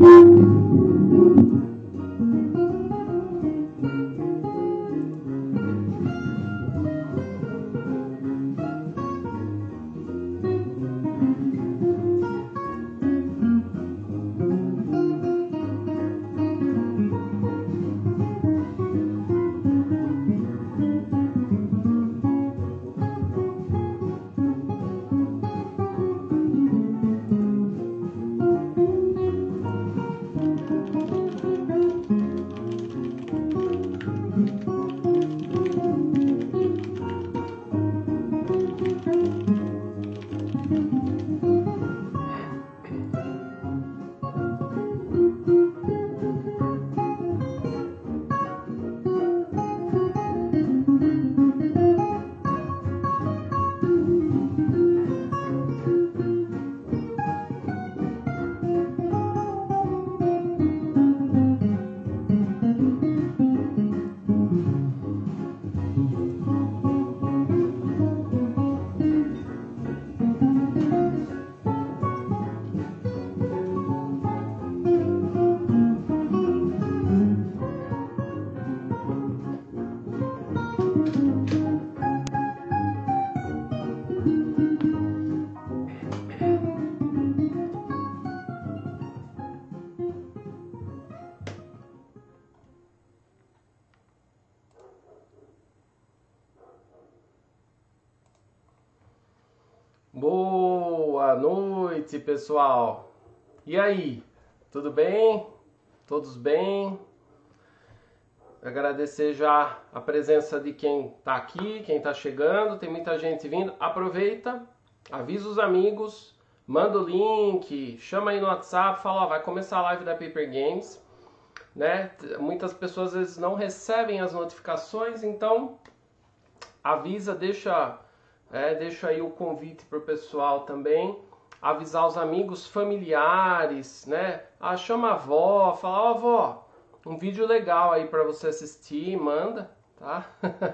Boa noite, pessoal. E aí, tudo bem? Todos bem? Agradecer já a presença de quem está aqui, quem está chegando. Tem muita gente vindo. Aproveita, avisa os amigos, manda o link, chama aí no WhatsApp, fala, ó, vai começar a live da Paper Games, né? Muitas pessoas às vezes não recebem as notificações, então avisa, deixa aí o convite para o pessoal também, avisar os amigos, familiares, né? Chama a avó, fala, ó, avó, um vídeo legal aí para você assistir, manda, tá?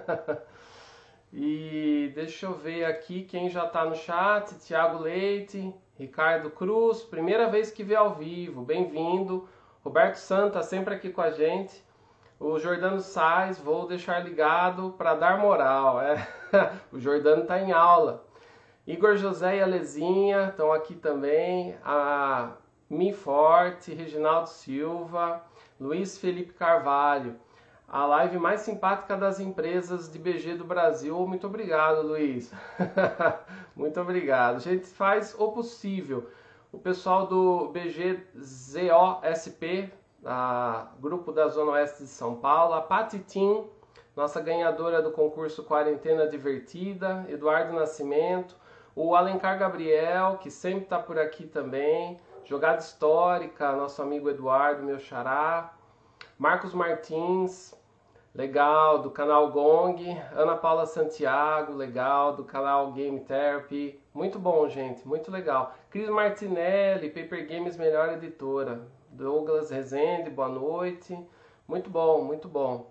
E deixa eu ver aqui quem já está no chat, Tiago Leite, Ricardo Cruz, primeira vez que vê ao vivo, bem-vindo. Roberto Santa, sempre aqui com a gente. O Jordano Sais, vou deixar ligado para dar moral. O Jordano está em aula. Igor José e Alezinha estão aqui também. A Mi Forte, Reginaldo Silva, Luiz Felipe Carvalho. A live mais simpática das empresas de BG do Brasil. Muito obrigado, Luiz. Muito obrigado. A gente faz o possível. O pessoal do BGZOSP, grupo da Zona Oeste de São Paulo, a Patitim, nossa ganhadora do concurso Quarentena Divertida, Eduardo Nascimento, o Alencar Gabriel, que sempre está por aqui também, Jogada Histórica, nosso amigo Eduardo, meu xará, Marcos Martins, legal, do canal Gong, Ana Paula Santiago, legal, do canal Game Therapy, muito bom, gente, muito legal. Cris Martinelli, Paper Games Melhor Editora, Douglas Rezende, boa noite, muito bom, muito bom.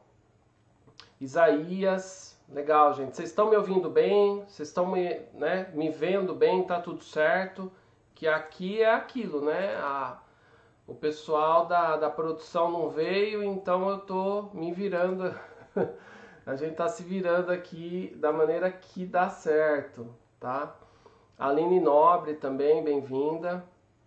Isaías, legal, gente, vocês estão me ouvindo bem, vocês estão me vendo bem, tá tudo certo, que aqui é aquilo, né, o pessoal da produção não veio, então eu tô me virando, a gente tá se virando aqui da maneira que dá certo, tá? Aline Nobre também, bem-vinda.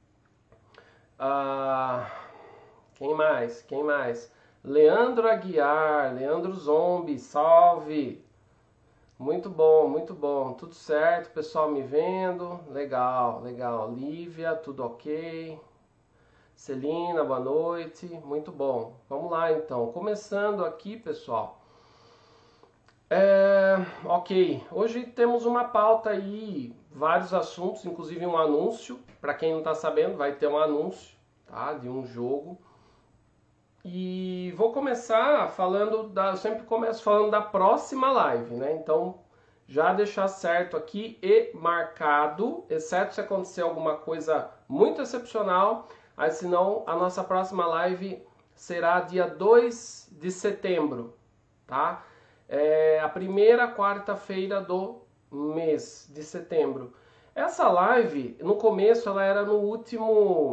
Quem mais? Quem mais? Leandro Aguiar, Leandro Zombi, salve! Muito bom, tudo certo, pessoal me vendo, legal, legal. Lívia, tudo ok? Celina, boa noite, muito bom. Vamos lá então, começando aqui, pessoal. Ok, hoje temos uma pauta aí, vários assuntos, inclusive um anúncio. Para quem não está sabendo, vai ter um anúncio, tá, de um jogo. E vou começar falando eu sempre começo falando da próxima live, né? Então, já deixar certo aqui e marcado, exceto se acontecer alguma coisa muito excepcional. Aí, senão, a nossa próxima live será dia 2 de setembro, tá? A primeira quarta-feira do mês de setembro. Essa live, no começo, ela era no último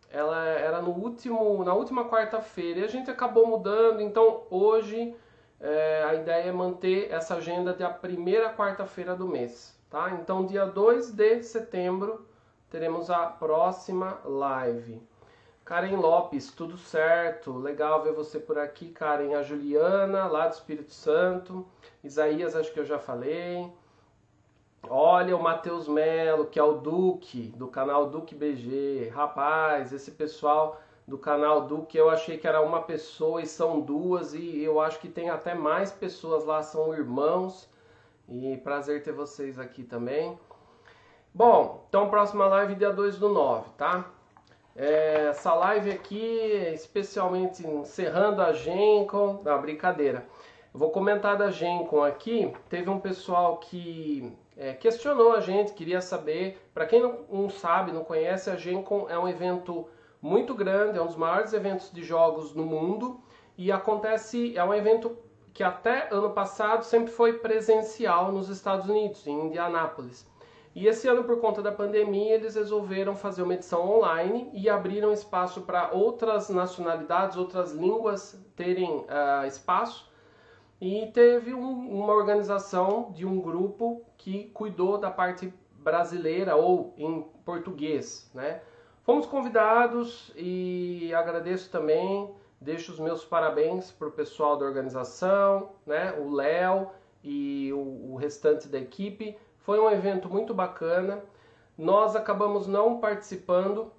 ela era na última quarta-feira e a gente acabou mudando, então hoje a ideia é manter essa agenda de a primeira quarta-feira do mês, tá? Então dia 2 de setembro teremos a próxima live. Karen Lopes, tudo certo? Legal ver você por aqui, Karen. A Juliana, lá do Espírito Santo. Isaías, acho que eu já falei. Olha o Matheus Melo, que é o Duque, do canal Duque BG. Rapaz, esse pessoal do canal Duque, eu achei que era uma pessoa e são duas, e eu acho que tem até mais pessoas lá, são irmãos. E prazer ter vocês aqui também. Bom, então próxima live dia 2/9, tá? Essa live aqui, especialmente encerrando a Gencom, não, brincadeira. Eu vou comentar da Gencom aqui. Teve um pessoal que questionou a gente, queria saber. Para quem não sabe, não conhece, a Gencom é um evento muito grande, é um dos maiores eventos de jogos no mundo. E é um evento que até ano passado sempre foi presencial nos Estados Unidos, em Indianápolis. E esse ano, por conta da pandemia, eles resolveram fazer uma edição online e abriram espaço para outras nacionalidades, outras línguas terem espaço. E teve uma organização de um grupo que cuidou da parte brasileira ou em português, né? Fomos convidados e agradeço também, deixo os meus parabéns para o pessoal da organização, né? O Léo e o restante da equipe. Foi um evento muito bacana. Nós acabamos não participando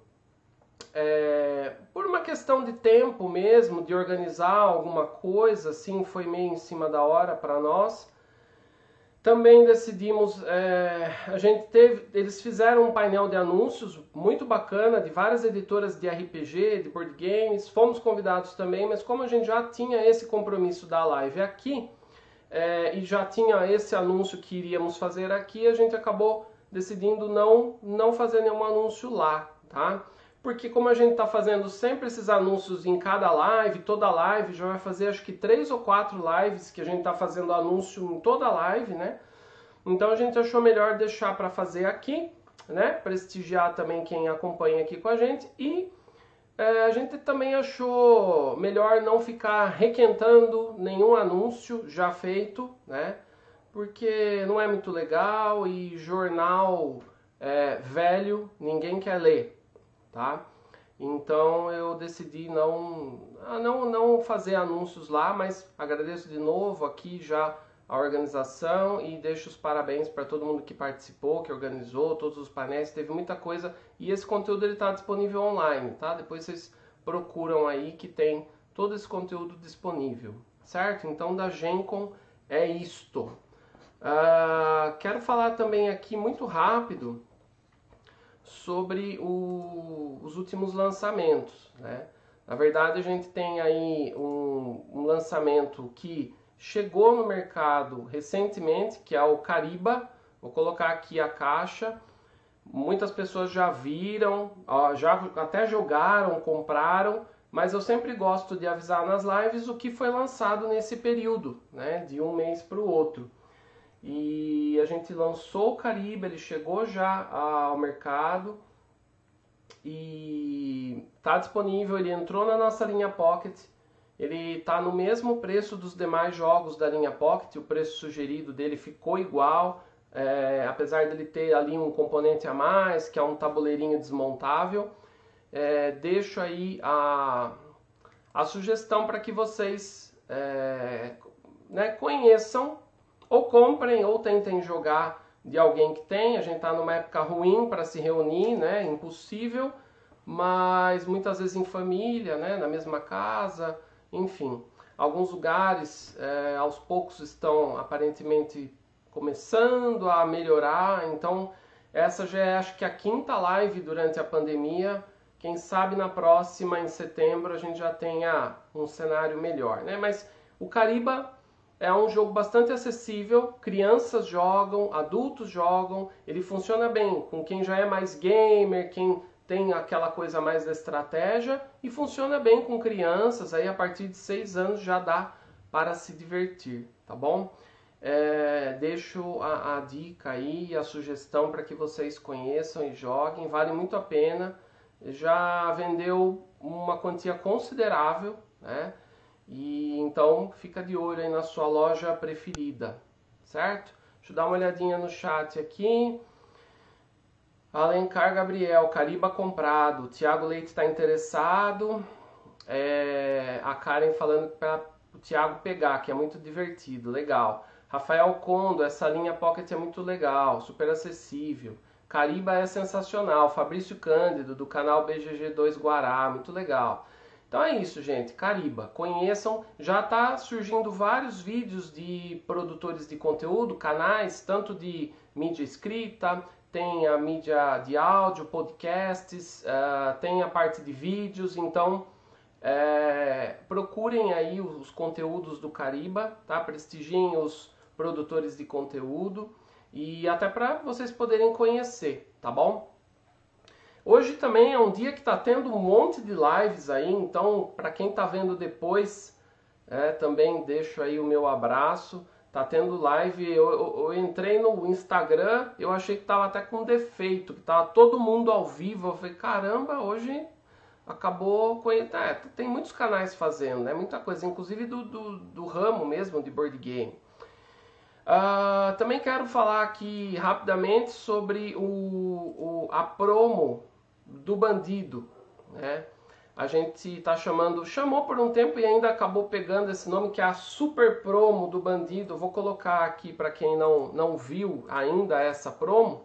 por uma questão de tempo mesmo, de organizar alguma coisa, assim, foi meio em cima da hora para nós. Também decidimos, eles fizeram um painel de anúncios muito bacana de várias editoras de RPG, de board games. Fomos convidados também, mas como a gente já tinha esse compromisso da live aqui, e já tinha esse anúncio que iríamos fazer aqui, a gente acabou decidindo não fazer nenhum anúncio lá, tá? Porque como a gente está fazendo sempre esses anúncios em cada live, toda live, já vai fazer acho que 3 ou 4 lives que a gente está fazendo anúncio em toda live, né? Então a gente achou melhor deixar para fazer aqui, né? Prestigiar também quem acompanha aqui com a gente e a gente também achou melhor não ficar requentando nenhum anúncio já feito, né? Porque não é muito legal e jornal velho ninguém quer ler, tá? Então eu decidi não fazer anúncios lá, mas agradeço de novo aqui já a organização e deixo os parabéns para todo mundo que participou, que organizou, todos os painéis, teve muita coisa e esse conteúdo ele está disponível online, tá? Depois vocês procuram aí que tem todo esse conteúdo disponível, certo? Então da Gencom é isto. Quero falar também aqui muito rápido sobre os últimos lançamentos, né? Na verdade a gente tem aí um lançamento que chegou no mercado recentemente, que é o Cariba. Vou colocar aqui a caixa. Muitas pessoas já viram, já até jogaram, compraram, mas eu sempre gosto de avisar nas lives o que foi lançado nesse período, né, de um mês para o outro. E a gente lançou o Cariba, ele chegou já ao mercado e está disponível, ele entrou na nossa linha Pocket. Ele está no mesmo preço dos demais jogos da linha Pocket, o preço sugerido dele ficou igual, apesar dele ter ali um componente a mais, que é um tabuleirinho desmontável. Deixo aí a sugestão para que vocês conheçam, ou comprem, ou tentem jogar de alguém que tem. A gente está numa época ruim para se reunir, né? Impossível, mas muitas vezes em família, né? Na mesma casa. Enfim, alguns lugares aos poucos estão aparentemente começando a melhorar, então essa já é acho que a 5ª live durante a pandemia. Quem sabe na próxima, em setembro, a gente já tenha um cenário melhor, né? Mas o Cariba é um jogo bastante acessível, crianças jogam, adultos jogam, ele funciona bem com quem já é mais gamer, quem tem aquela coisa mais da estratégia, e funciona bem com crianças, aí a partir de 6 anos já dá para se divertir, tá bom? Deixo a dica aí, a sugestão para que vocês conheçam e joguem, vale muito a pena. já vendeu uma quantia considerável, né? E então fica de olho aí na sua loja preferida, certo? Deixa eu dar uma olhadinha no chat aqui. Alencar Gabriel, Cariba comprado. Tiago Leite está interessado. A Karen falando para o Tiago pegar, que é muito divertido, legal. Rafael Condo, essa linha Pocket é muito legal, super acessível. Cariba é sensacional. Fabrício Cândido, do canal BGG2 Guará, muito legal. Então é isso, gente. Cariba, conheçam. Já está surgindo vários vídeos de produtores de conteúdo, canais, tanto de mídia escrita, tem a mídia de áudio, podcasts, tem a parte de vídeos. Então procurem aí os conteúdos do Cariba, tá? Prestigiem os produtores de conteúdo e até para vocês poderem conhecer, tá bom? Hoje também é um dia que está tendo um monte de lives aí, então para quem está vendo depois, também deixo aí o meu abraço. Tá tendo live, eu entrei no Instagram, eu achei que tava até com defeito, que tava todo mundo ao vivo. Eu falei, caramba, hoje acabou com... tem muitos canais fazendo, né? Muita coisa, inclusive do ramo mesmo de board game. Também quero falar aqui rapidamente sobre a promo do Bandido, né? A gente chamou por um tempo e ainda acabou pegando esse nome, que é a Super Promo do Bandido. Eu vou colocar aqui para quem não viu ainda essa promo.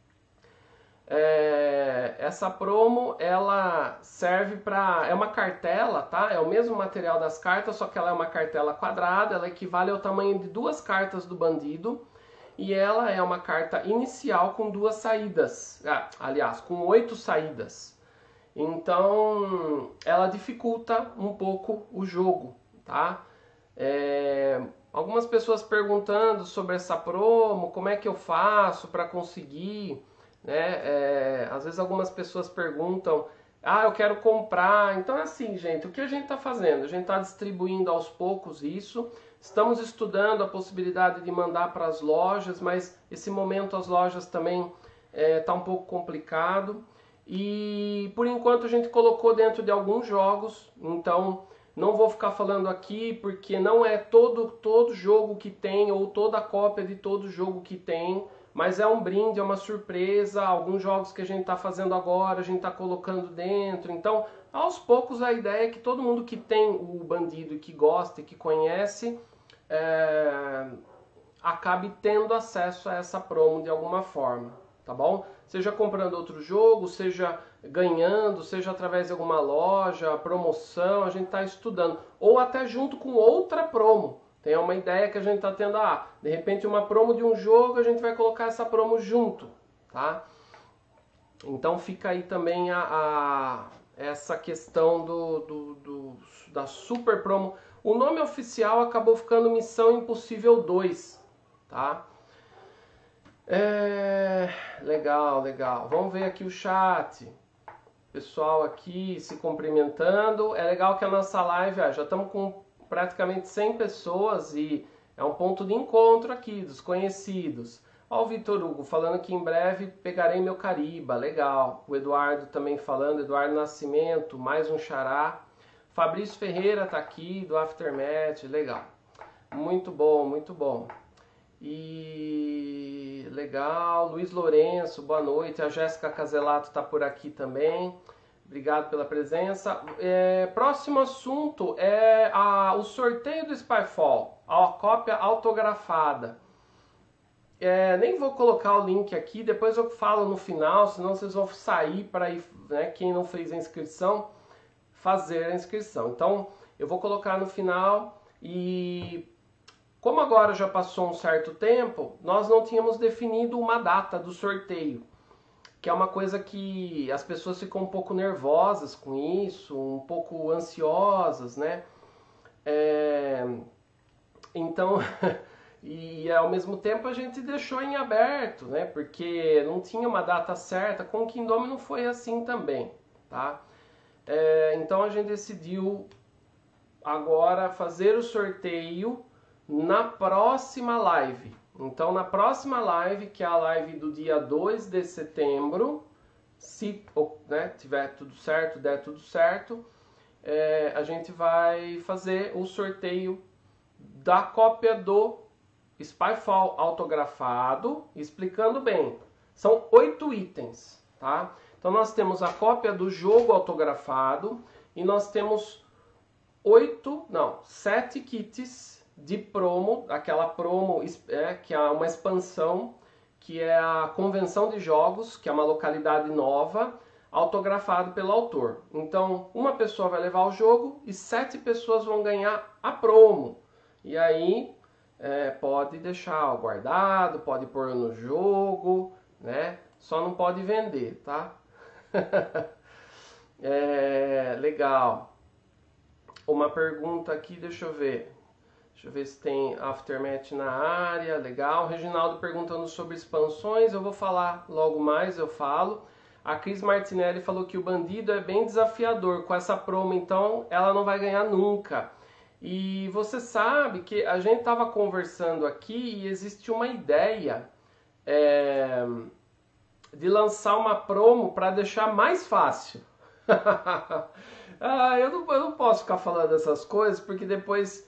Essa promo, ela serve para... é uma cartela, tá? É o mesmo material das cartas, só que ela é uma cartela quadrada. Ela equivale ao tamanho de 2 cartas do Bandido. E ela é uma carta inicial com 2 saídas. Aliás, com 8 saídas. Então, ela dificulta um pouco o jogo, tá? Algumas pessoas perguntando sobre essa promo, como é que eu faço para conseguir, né? Às vezes algumas pessoas perguntam, eu quero comprar. Então é assim, gente, o que a gente está fazendo? A gente está distribuindo aos poucos isso. Estamos estudando a possibilidade de mandar para as lojas, mas esse momento as lojas também tá um pouco complicado. E por enquanto a gente colocou dentro de alguns jogos, então não vou ficar falando aqui porque não é todo jogo que tem ou toda cópia de todo jogo que tem, mas é um brinde, é uma surpresa. Alguns jogos que a gente está fazendo agora a gente está colocando dentro. Então aos poucos a ideia é que todo mundo que tem o Bandido e que gosta e que conhece acabe tendo acesso a essa promo de alguma forma. Tá bom? Seja comprando outro jogo, seja ganhando, seja através de alguma loja, promoção, a gente está estudando. Ou até junto com outra promo. Tem uma ideia que a gente está tendo, de repente uma promo de um jogo, a gente vai colocar essa promo junto, tá? Então fica aí também essa questão da super promo. O nome oficial acabou ficando Missão Impossível 2, tá? Legal. Vamos ver aqui o chat. Pessoal aqui se cumprimentando. É legal que a nossa live, já estamos com praticamente 100 pessoas e é um ponto de encontro aqui dos conhecidos. Ó, o Vitor Hugo falando que em breve pegarei meu Cariba. Legal. O Eduardo também falando, Eduardo Nascimento, mais um xará. Fabrício Ferreira tá aqui do Aftermath. Legal. Muito bom, muito bom. E legal, Luiz Lourenço, boa noite. A Jéssica Caselato está por aqui também. Obrigado pela presença. Próximo assunto é o sorteio do Spyfall, a cópia autografada. Nem vou colocar o link aqui, depois eu falo no final, senão vocês vão sair para ir, né, quem não fez a inscrição, fazer a inscrição. Então eu vou colocar no final. E como agora já passou um certo tempo, nós não tínhamos definido uma data do sorteio, que é uma coisa que as pessoas ficam um pouco nervosas com isso, um pouco ansiosas, né? Então, e ao mesmo tempo a gente deixou em aberto, né? Porque não tinha uma data certa. Com o Kingdom não foi assim também, tá? Então a gente decidiu agora fazer o sorteio na próxima live. Então na próxima live, que é a live do dia 2 de setembro, Se, né, tiver tudo certo, der tudo certo, a gente vai fazer o sorteio da cópia do Spyfall autografado, explicando bem. São 8 itens, tá? Então nós temos a cópia do jogo autografado e nós temos 7 kits de promo, aquela promo que é uma expansão, que é a Convenção de Jogos, que é uma localidade nova, autografado pelo autor. Então, uma pessoa vai levar o jogo e 7 pessoas vão ganhar a promo. E aí, pode deixar guardado, pode pôr no jogo, né? Só não pode vender, tá? Legal. Uma pergunta aqui, deixa eu ver. Deixa eu ver se tem Aftermath na área, legal. Reginaldo perguntando sobre expansões, eu vou falar logo mais, eu falo. A Cris Martinelli falou que o bandido é bem desafiador, com essa promo então ela não vai ganhar nunca. E você sabe que a gente estava conversando aqui e existe uma ideia de lançar uma promo para deixar mais fácil. Eu não posso ficar falando dessas coisas porque depois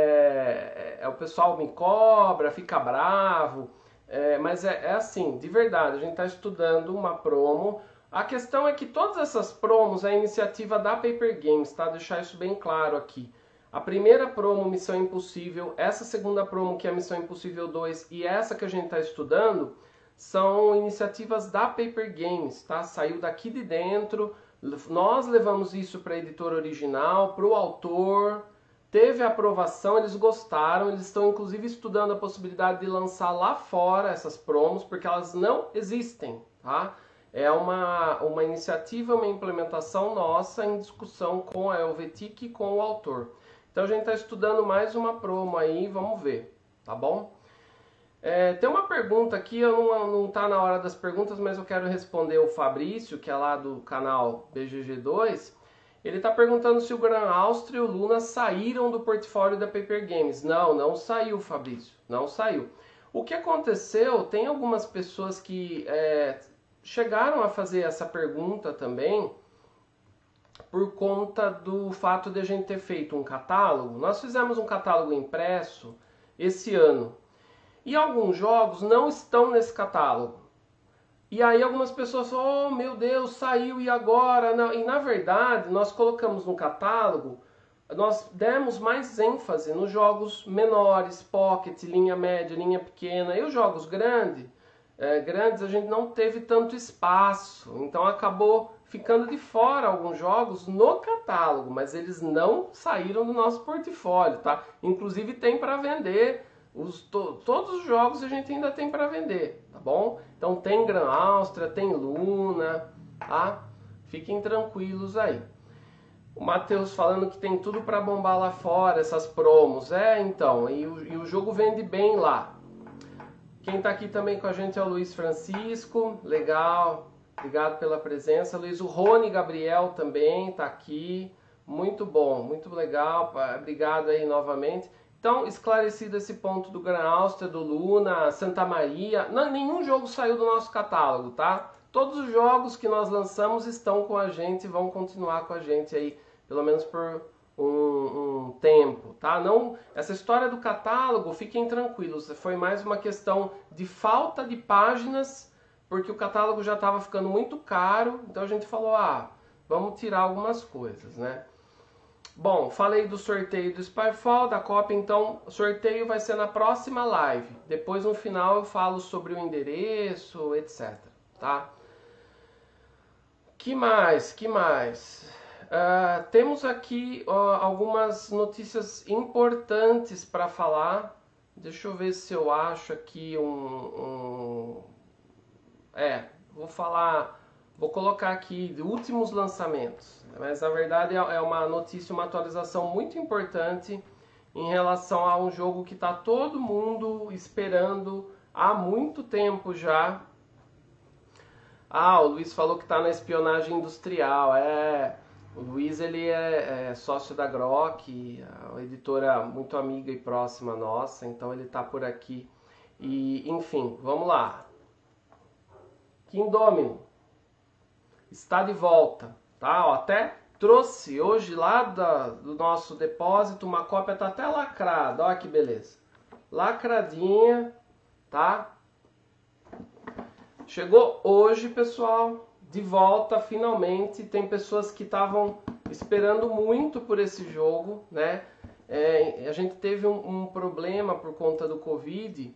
o pessoal me cobra, fica bravo, mas é assim, de verdade, a gente está estudando uma promo. A questão é que todas essas promos é a iniciativa da Paper Games, tá? Deixar isso bem claro aqui. A primeira promo, Missão Impossível, essa segunda promo, que é Missão Impossível 2, e essa que a gente está estudando, são iniciativas da Paper Games, tá? Saiu daqui de dentro, nós levamos isso para a editora original, para o autor. Teve aprovação, eles gostaram, eles estão inclusive estudando a possibilidade de lançar lá fora essas promos, porque elas não existem, tá? É uma iniciativa, uma implementação nossa em discussão com a Helvetic e com o autor. Então a gente está estudando mais uma promo aí, vamos ver, tá bom? Tem uma pergunta aqui, não tá na hora das perguntas, mas eu quero responder o Fabrício, que é lá do canal BGG2. Ele está perguntando se o Gran Austria e o Luna saíram do portfólio da Paper Games. Não saiu, Fabrício. Não saiu. O que aconteceu, tem algumas pessoas que chegaram a fazer essa pergunta também por conta do fato de a gente ter feito um catálogo. Nós fizemos um catálogo impresso esse ano. E alguns jogos não estão nesse catálogo. E aí algumas pessoas falam, oh meu Deus, saiu e agora? Não. E na verdade, nós colocamos no catálogo, nós demos mais ênfase nos jogos menores, pocket, linha média, linha pequena. E os jogos grandes a gente não teve tanto espaço. Então acabou ficando de fora alguns jogos no catálogo, mas eles não saíram do nosso portfólio, tá? Inclusive tem para vender. Todos os jogos a gente ainda tem para vender, tá bom? Então tem Gran Austria, tem Luna, tá? Fiquem tranquilos aí. O Matheus falando que tem tudo para bombar lá fora, essas promos. Então, e o jogo vende bem lá. Quem tá aqui também com a gente é o Luiz Francisco, legal, obrigado pela presença. Luiz, o Rony Gabriel também tá aqui, muito bom, muito legal, obrigado aí novamente. Então, esclarecido esse ponto do Gran Austria, do Luna, Santa Maria, nenhum jogo saiu do nosso catálogo, tá? Todos os jogos que nós lançamos estão com a gente e vão continuar com a gente aí, pelo menos por um tempo, tá? Não, essa história do catálogo, fiquem tranquilos, foi mais uma questão de falta de páginas, porque o catálogo já estava ficando muito caro, então a gente falou, vamos tirar algumas coisas, né? Bom, falei do sorteio do Spyfall, da cópia, então o sorteio vai ser na próxima live. Depois no final eu falo sobre o endereço, etc. Tá? Que mais? Temos aqui algumas notícias importantes para falar. Deixa eu ver se eu acho aqui vou colocar aqui de últimos lançamentos, mas na verdade é uma notícia, uma atualização muito importante em relação a um jogo que está todo mundo esperando há muito tempo já. O Luiz falou que está na espionagem industrial. O Luiz ele é sócio da Grok, uma editora muito amiga e próxima nossa, então ele está por aqui. E enfim, vamos lá. Kingdomino. está de volta, tá? Ó, até trouxe hoje lá do nosso depósito uma cópia, tá até lacrada, olha que beleza. Lacradinha, tá? Chegou hoje, pessoal, de volta finalmente. Tem pessoas que estavam esperando muito por esse jogo, né? A gente teve um problema por conta do Covid.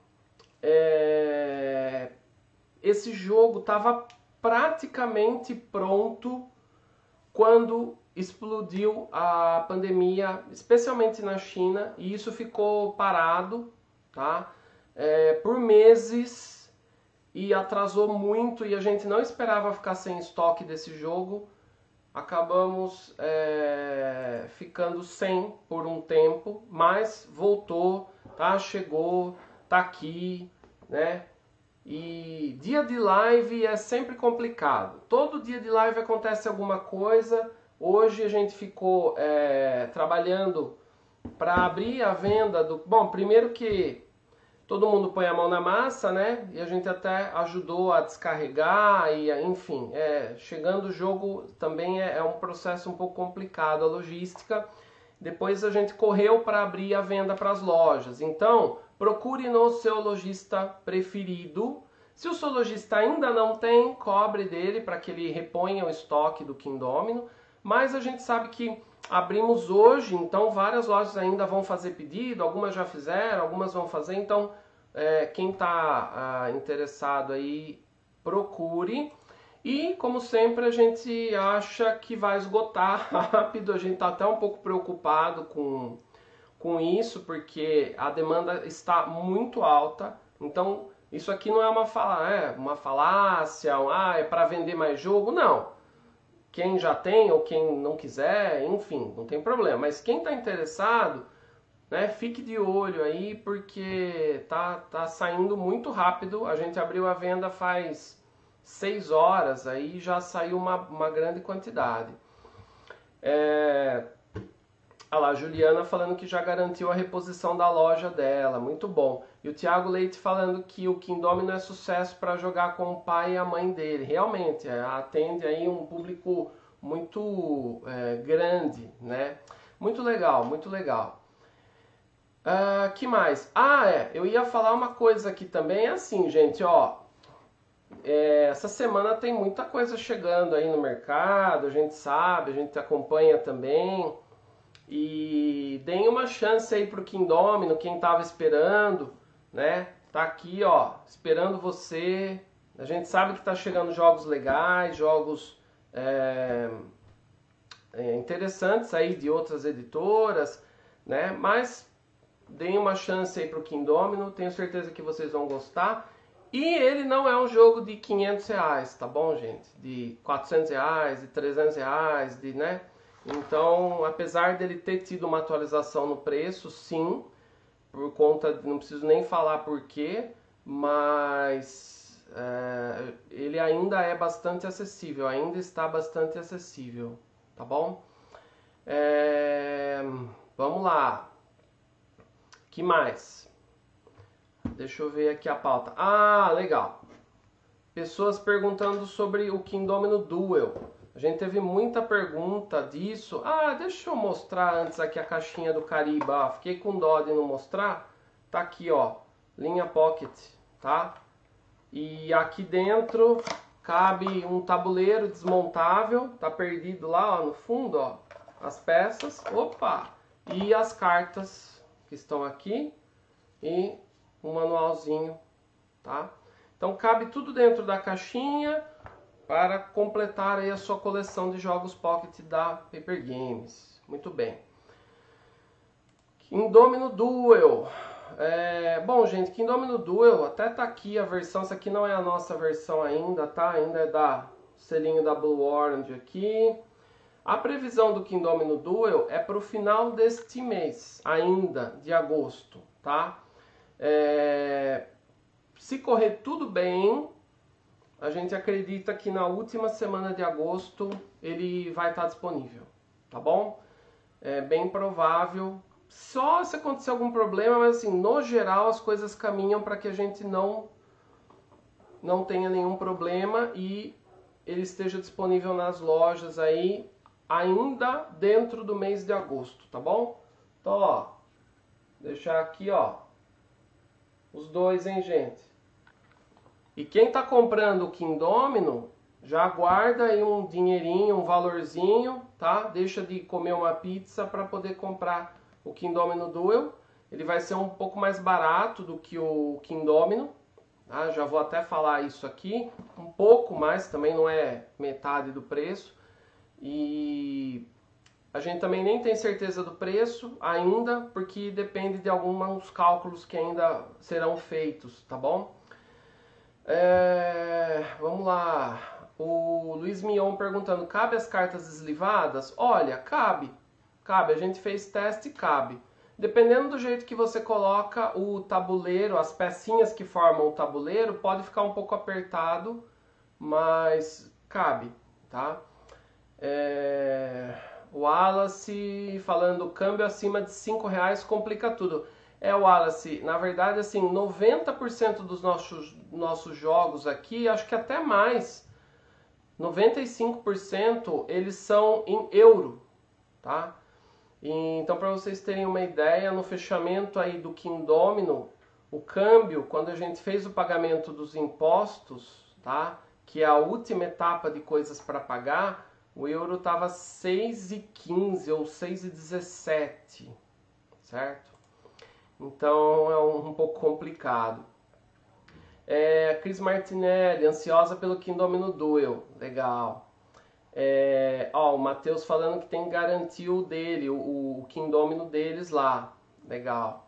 Esse jogo estava praticamente pronto quando explodiu a pandemia, especialmente na China, e isso ficou parado, tá? Por meses, e atrasou muito, e a gente não esperava ficar sem estoque desse jogo. Acabamos ficando sem por um tempo, mas voltou, tá? Chegou, tá aqui, né? E dia de live é sempre complicado. Todo dia de live acontece alguma coisa. Hoje a gente ficou trabalhando para abrir a venda do... Bom, primeiro que todo mundo põe a mão na massa, né? E a gente até ajudou a descarregar e, enfim, chegando o jogo também é um processo um pouco complicado, a logística. Depois a gente correu para abrir a venda para as lojas. Então, procure no seu lojista preferido. Se o seu lojista ainda não tem, cobre dele para que ele reponha o estoque do Kingdomino. Mas a gente sabe que abrimos hoje, então várias lojas ainda vão fazer pedido, algumas já fizeram, algumas vão fazer. Então, quem está interessado aí, procure. E, como sempre, a gente acha que vai esgotar rápido. A gente está até um pouco preocupado com isso, porque a demanda está muito alta. Então, isso aqui não é uma falácia, é para vender mais jogo. Não. Quem já tem ou quem não quiser, enfim, não tem problema. Mas quem está interessado, né, fique de olho aí, porque tá saindo muito rápido. A gente abriu a venda faz 6 horas, aí já saiu uma grande quantidade. Olha lá, a Juliana falando que já garantiu a reposição da loja dela, muito bom. E o Thiago Leite falando que o Kingdomino é sucesso para jogar com o pai e a mãe dele. Realmente, atende aí um público muito grande, né? Muito legal, muito legal. Que mais? Eu ia falar uma coisa aqui também, assim, gente, ó. Essa semana tem muita coisa chegando aí no mercado, a gente sabe, a gente acompanha também. E deem uma chance aí pro Kingdomino, quem tava esperando, né? Tá aqui, ó, esperando você. A gente sabe que tá chegando jogos legais, jogos interessantes aí de outras editoras, né? Mas deem uma chance aí pro Kingdomino, tenho certeza que vocês vão gostar. E ele não é um jogo de R$500, tá bom, gente? De R$400, de R$300, né? Então, apesar dele ter tido uma atualização no preço, sim, por conta, não preciso nem falar porquê, mas ele ainda é bastante acessível, ainda está bastante acessível, tá bom? Vamos lá. Que mais? Deixa eu ver aqui a pauta. Legal. Pessoas perguntando sobre o Kingdomino Duel. A gente teve muita pergunta disso. Deixa eu mostrar antes aqui a caixinha do Cariba. Fiquei com dó de não mostrar. Tá aqui, ó. Linha Pocket, tá? E aqui dentro cabe um tabuleiro desmontável. Tá perdido lá, ó, no fundo, ó. As peças. Opa! E as cartas que estão aqui. E um manualzinho, tá? Então cabe tudo dentro da caixinha para completar aí a sua coleção de jogos Pocket da Paper Games. Muito bem. Kingdomino Duel. Bom, gente, Kingdomino Duel, até tá aqui a versão, essa aqui não é a nossa versão ainda, tá? Ainda é da selinho da Blue Orange aqui. A previsão do Kingdomino Duel é para o final deste mês, ainda, de agosto, tá? Se correr tudo bem, a gente acredita que na última semana de agosto ele vai estar disponível, tá bom? É bem provável, só se acontecer algum problema, mas assim, no geral as coisas caminham para que a gente não tenha nenhum problema e ele esteja disponível nas lojas aí ainda dentro do mês de agosto, tá bom? Então, ó, deixar aqui, ó, os dois, hein, gente? E quem tá comprando o Kingdomino, já guarda aí um dinheirinho, um valorzinho, tá? Deixa de comer uma pizza para poder comprar o Kingdomino Duel. Ele vai ser um pouco mais barato do que o Kingdomino, tá? Já vou até falar isso aqui, um pouco mais, também não é metade do preço. E a gente também nem tem certeza do preço ainda, porque depende de alguns cálculos que ainda serão feitos, tá bom? Vamos lá. O Luiz Mion perguntando, cabe as cartas eslivadas? Olha, cabe. Cabe, a gente fez teste e cabe. Dependendo do jeito que você coloca o tabuleiro, as pecinhas que formam o tabuleiro, pode ficar um pouco apertado, mas cabe, tá? O Wallace falando, câmbio acima de R$5 complica tudo. Wallace, na verdade, assim, 90% dos nossos jogos aqui, acho que até mais, 95% eles são em euro, tá? Então, para vocês terem uma ideia, no fechamento aí do Kingdomino, o câmbio, quando a gente fez o pagamento dos impostos, tá? Que é a última etapa de coisas para pagar, o euro estava 6,15 ou 6,17, certo? Então é um pouco complicado. Cris Martinelli, ansiosa pelo Kingdomino Duel. Legal. O Matheus falando que tem que garantir o dele, o Kingdomino deles lá. Legal.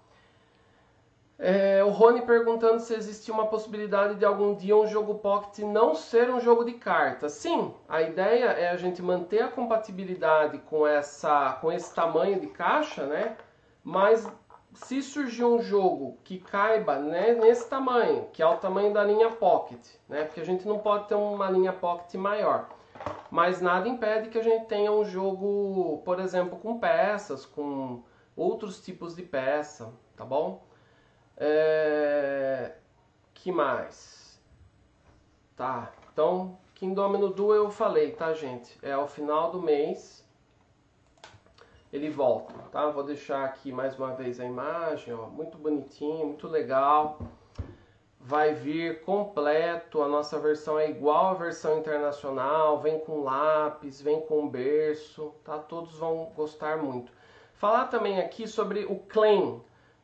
O Rony perguntando se existe uma possibilidade de algum dia um jogo Pocket não ser um jogo de cartas. Sim, a ideia é a gente manter a compatibilidade com esse tamanho de caixa, né? Mas se surgir um jogo que caiba, né, nesse tamanho, que é o tamanho da linha Pocket, né? Porque a gente não pode ter uma linha Pocket maior. Mas nada impede que a gente tenha um jogo, por exemplo, com peças, com outros tipos de peça, tá bom? Que mais? Tá, então, Kingdomino Duel eu falei, tá, gente? Ao final do mês ele volta, tá? Vou deixar aqui mais uma vez a imagem, ó, muito bonitinho, muito legal. Vai vir completo, a nossa versão é igual à versão internacional, vem com lápis, vem com berço, tá? Todos vão gostar muito. Falar também aqui sobre o Clan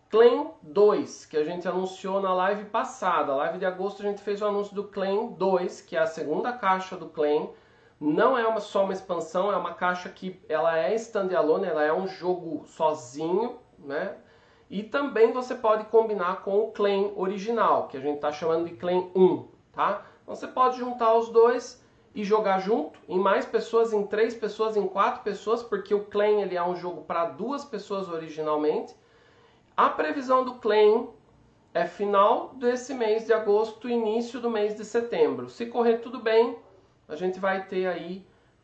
2, que a gente anunciou na live passada. A live de agosto a gente fez o anúncio do Clan 2, que é a segunda caixa do Clan. Não é só uma expansão, é uma caixa que ela é standalone, ela é um jogo sozinho, né? E também você pode combinar com o Clan original, que a gente está chamando de Clan 1, tá? Então você pode juntar os dois e jogar junto, em mais pessoas, em 3 pessoas, em 4 pessoas, porque o Clan ele é um jogo para 2 pessoas originalmente. A previsão do Clan é final desse mês de agosto, início do mês de setembro. Se correr tudo bem, a gente vai ter aí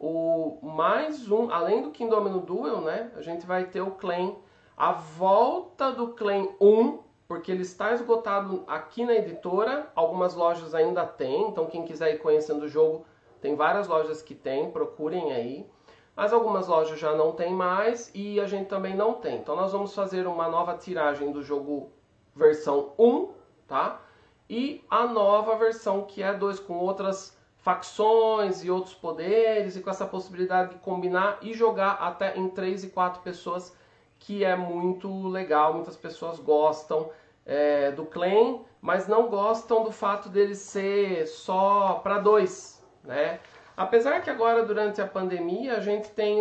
mais um, além do Kingdomino Duel, né? A gente vai ter o Clan, a volta do Clan 1, porque ele está esgotado aqui na editora. Algumas lojas ainda tem, então quem quiser ir conhecendo o jogo, tem várias lojas que tem, procurem aí. Mas algumas lojas já não tem mais e a gente também não tem. Então nós vamos fazer uma nova tiragem do jogo versão 1, tá? E a nova versão que é 2 com outras facções e outros poderes e com essa possibilidade de combinar e jogar até em 3 e 4 pessoas, que é muito legal. Muitas pessoas gostam do Clan, mas não gostam do fato dele ser só para 2, né? Apesar que agora, durante a pandemia, a gente tem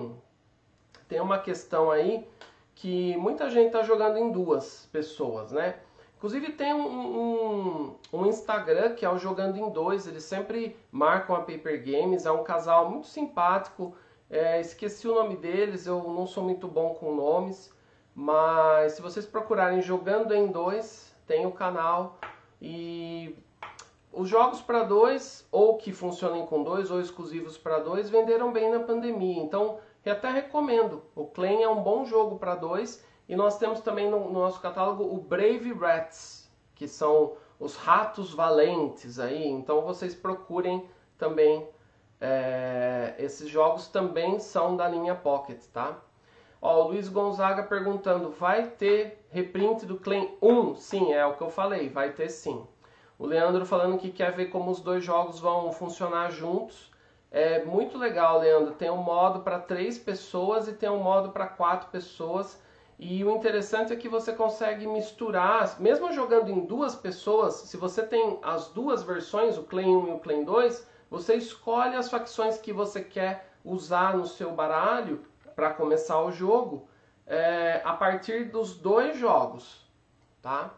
uma questão aí que muita gente está jogando em 2 pessoas, né? Inclusive tem um Instagram que é o Jogando em 2, eles sempre marcam a Paper Games, é um casal muito simpático, esqueci o nome deles, eu não sou muito bom com nomes, mas se vocês procurarem Jogando em 2, tem o canal e os jogos para 2, ou que funcionem com 2, ou exclusivos para 2, venderam bem na pandemia, então eu até recomendo, o Clan é um bom jogo para 2. E nós temos também no nosso catálogo o Brave Rats, que são os ratos valentes aí. Então vocês procurem também, esses jogos também são da linha Pocket, tá? Ó, o Luiz Gonzaga perguntando, vai ter reprint do Clan 1? Sim, é o que eu falei, vai ter sim. O Leandro falando que quer ver como os dois jogos vão funcionar juntos. É muito legal, Leandro. Tem um modo para 3 pessoas e tem um modo para 4 pessoas. E o interessante é que você consegue misturar, mesmo jogando em 2 pessoas, se você tem as duas versões, o Clan 1 e o Clan 2, você escolhe as facções que você quer usar no seu baralho para começar o jogo a partir dos 2 jogos, tá?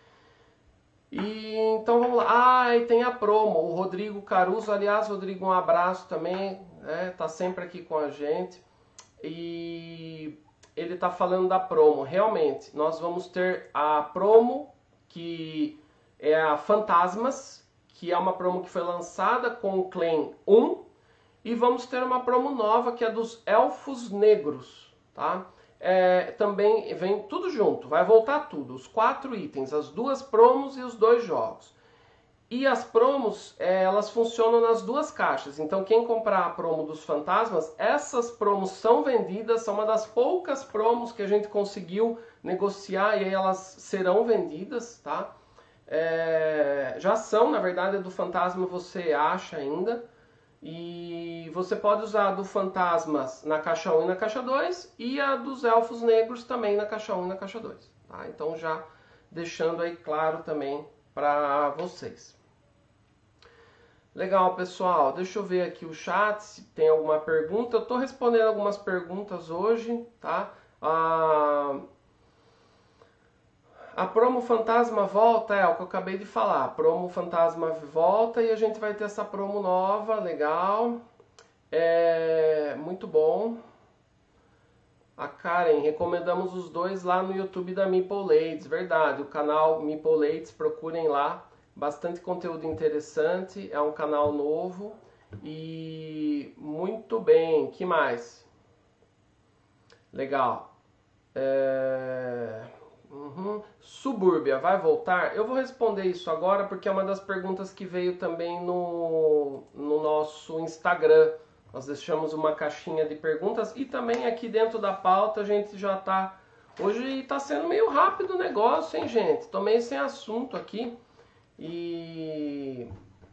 E então vamos lá. E tem a promo. O Rodrigo Caruso, aliás, Rodrigo, um abraço também, tá sempre aqui com a gente. E ele tá falando da promo. Realmente, nós vamos ter a promo que é a Fantasmas, que é uma promo que foi lançada com o Clan 1, e vamos ter uma promo nova que é dos Elfos Negros, tá? Também vem tudo junto, vai voltar tudo, os 4 itens, as 2 promos e os 2 jogos. E as promos, elas funcionam nas 2 caixas, então quem comprar a promo dos Fantasmas, essas promos são vendidas, são uma das poucas promos que a gente conseguiu negociar e aí elas serão vendidas, tá? Já são, na verdade, a do Fantasma você acha ainda. E você pode usar a do Fantasmas na caixa 1 e na caixa 2 e a dos Elfos Negros também na caixa 1 e na caixa 2. Tá? Então já deixando aí claro também para vocês. Legal, pessoal. Deixa eu ver aqui o chat se tem alguma pergunta. Eu estou respondendo algumas perguntas hoje, tá? A promo Fantasma volta, é o que eu acabei de falar. A promo Fantasma volta e a gente vai ter essa promo nova, legal. Muito bom. A Karen, recomendamos os 2 lá no YouTube da Meeple Ladies, verdade. O canal Meeple Ladies, procurem lá. Bastante conteúdo interessante, é um canal novo. E muito bem, que mais? Legal. Subúrbia vai voltar? Eu vou responder isso agora porque é uma das perguntas que veio também no nosso Instagram. Nós deixamos uma caixinha de perguntas e também aqui dentro da pauta a gente já tá... Hoje tá sendo meio rápido o negócio, hein, gente? Tô meio sem assunto aqui. E...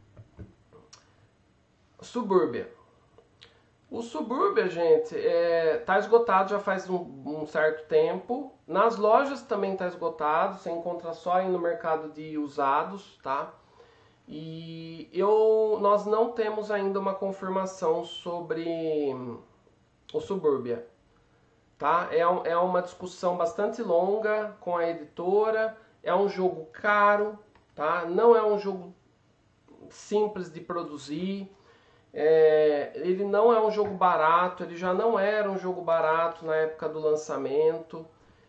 Subúrbia. O Subúrbia, gente, tá esgotado já faz um certo tempo. Nas lojas também tá esgotado, você encontra só aí no mercado de usados, tá? E nós não temos ainda uma confirmação sobre o Subúrbia, tá? É uma discussão bastante longa com a editora, é um jogo caro, tá? Não é um jogo simples de produzir. Ele não é um jogo barato, ele já não era um jogo barato na época do lançamento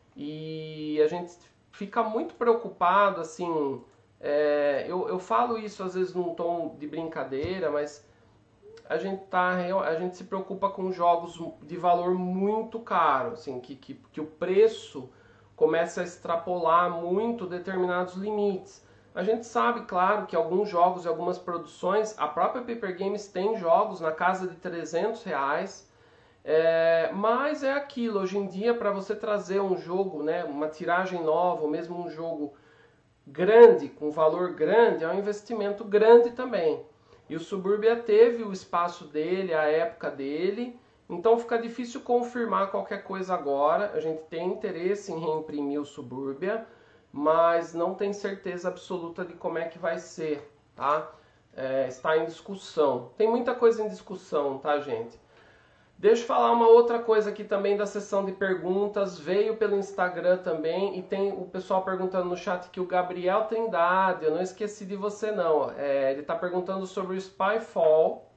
e a gente fica muito preocupado, assim, eu falo isso às vezes num tom de brincadeira, mas a gente se preocupa com jogos de valor muito caro, assim, que o preço começa a extrapolar muito determinados limites. A gente sabe, claro, que alguns jogos e algumas produções, a própria Paper Games tem jogos na casa de R$300, mas é aquilo, hoje em dia para você trazer um jogo, né, uma tiragem nova, ou mesmo um jogo grande, com valor grande, é um investimento grande também. E o Subúrbia teve o espaço dele, a época dele, então fica difícil confirmar qualquer coisa agora. A gente tem interesse em reimprimir o Subúrbia, mas não tem certeza absoluta de como é que vai ser, tá? Está em discussão. Tem muita coisa em discussão, tá, gente? Deixa eu falar uma outra coisa aqui também da sessão de perguntas. Veio pelo Instagram também e tem o pessoal perguntando no chat que o Gabriel Trindade, eu não esqueci de você não. Ele está perguntando sobre o Spyfall.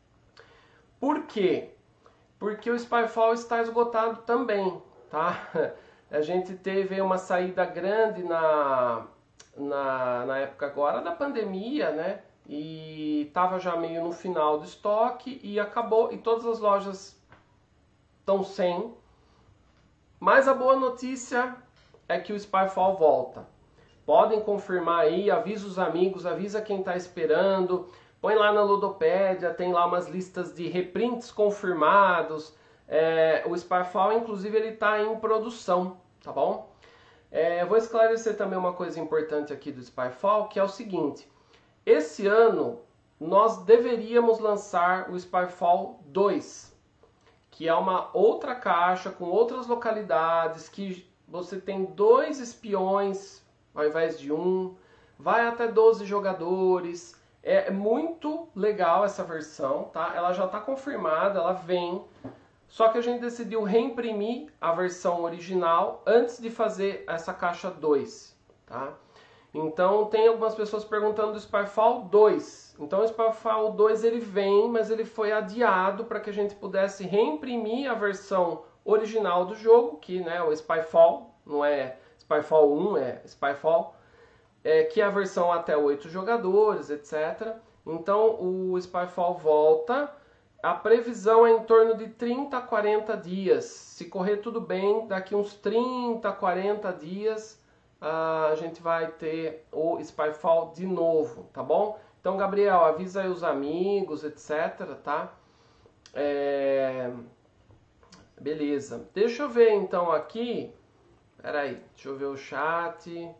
Por quê? Porque o Spyfall está esgotado também, tá? A gente teve uma saída grande na época agora da pandemia, né? E estava já meio no final do estoque e acabou, e todas as lojas estão sem. Mas a boa notícia é que o Spyfall volta. Podem confirmar aí, avisa os amigos, avisa quem está esperando. Põe lá na Ludopédia, tem lá umas listas de reprints confirmados. O Spyfall, inclusive, ele está em produção, tá bom? Vou esclarecer também uma coisa importante aqui do Spyfall, que é o seguinte. Esse ano, nós deveríamos lançar o Spyfall 2, que é uma outra caixa com outras localidades, que você tem 2 espiões ao invés de 1, vai até 12 jogadores. É muito legal essa versão, tá? Ela já está confirmada, ela vem. Só que a gente decidiu reimprimir a versão original antes de fazer essa caixa 2, tá? Então tem algumas pessoas perguntando do Spyfall 2. Então o Spyfall 2 ele vem, mas ele foi adiado para que a gente pudesse reimprimir a versão original do jogo, que, né, o Spyfall, não é Spyfall 1, é Spyfall, que é a versão até 8 jogadores, etc. Então o Spyfall volta. A previsão é em torno de 30 a 40 dias. Se correr tudo bem, daqui uns 30 a 40 dias a gente vai ter o Spyfall de novo, tá bom? Então, Gabriel, avisa aí os amigos, etc, tá? Beleza. Deixa eu ver então aqui. Peraí, deixa eu ver o chat.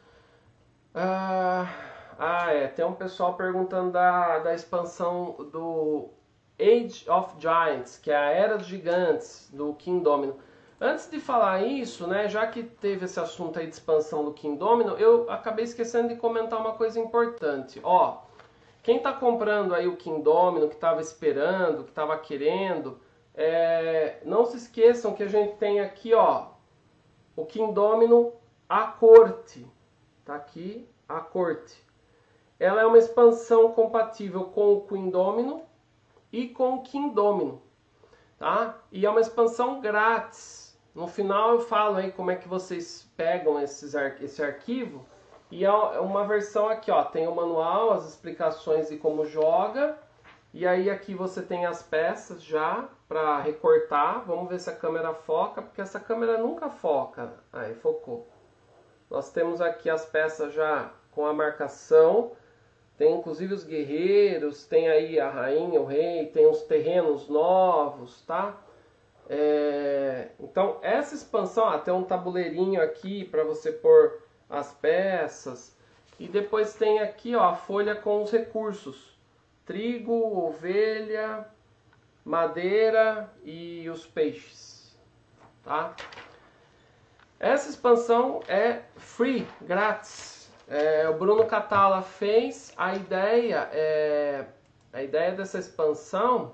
Tem um pessoal perguntando da expansão do Age of Giants, que é a Era dos Gigantes, do Kingdomino. Antes de falar isso, né, já que teve esse assunto aí de expansão do Kingdomino, eu acabei esquecendo de comentar uma coisa importante. Ó, quem está comprando aí o Kingdomino, que estava esperando, que estava querendo, não se esqueçam que a gente tem aqui, ó, o Kingdomino A Corte. Tá aqui, A Corte. Ela é uma expansão compatível com o Kingdomino e com o Kingdomino, tá? E é uma expansão grátis. No final eu falo aí como é que vocês pegam esse arquivo. E é uma versão aqui, ó, tem o manual, as explicações de como joga. E aí aqui você tem as peças já para recortar. Vamos ver se a câmera foca, porque essa câmera nunca foca. Aí, focou. Nós temos aqui as peças já com a marcação. Tem inclusive os guerreiros, tem aí a rainha, o rei, tem os terrenos novos, tá? Então essa expansão, tem um tabuleirinho aqui para você pôr as peças. E depois tem aqui, ó, a folha com os recursos. Trigo, ovelha, madeira e os peixes, tá? Essa expansão é free, grátis. O Bruno Catala fez. A ideia dessa expansão,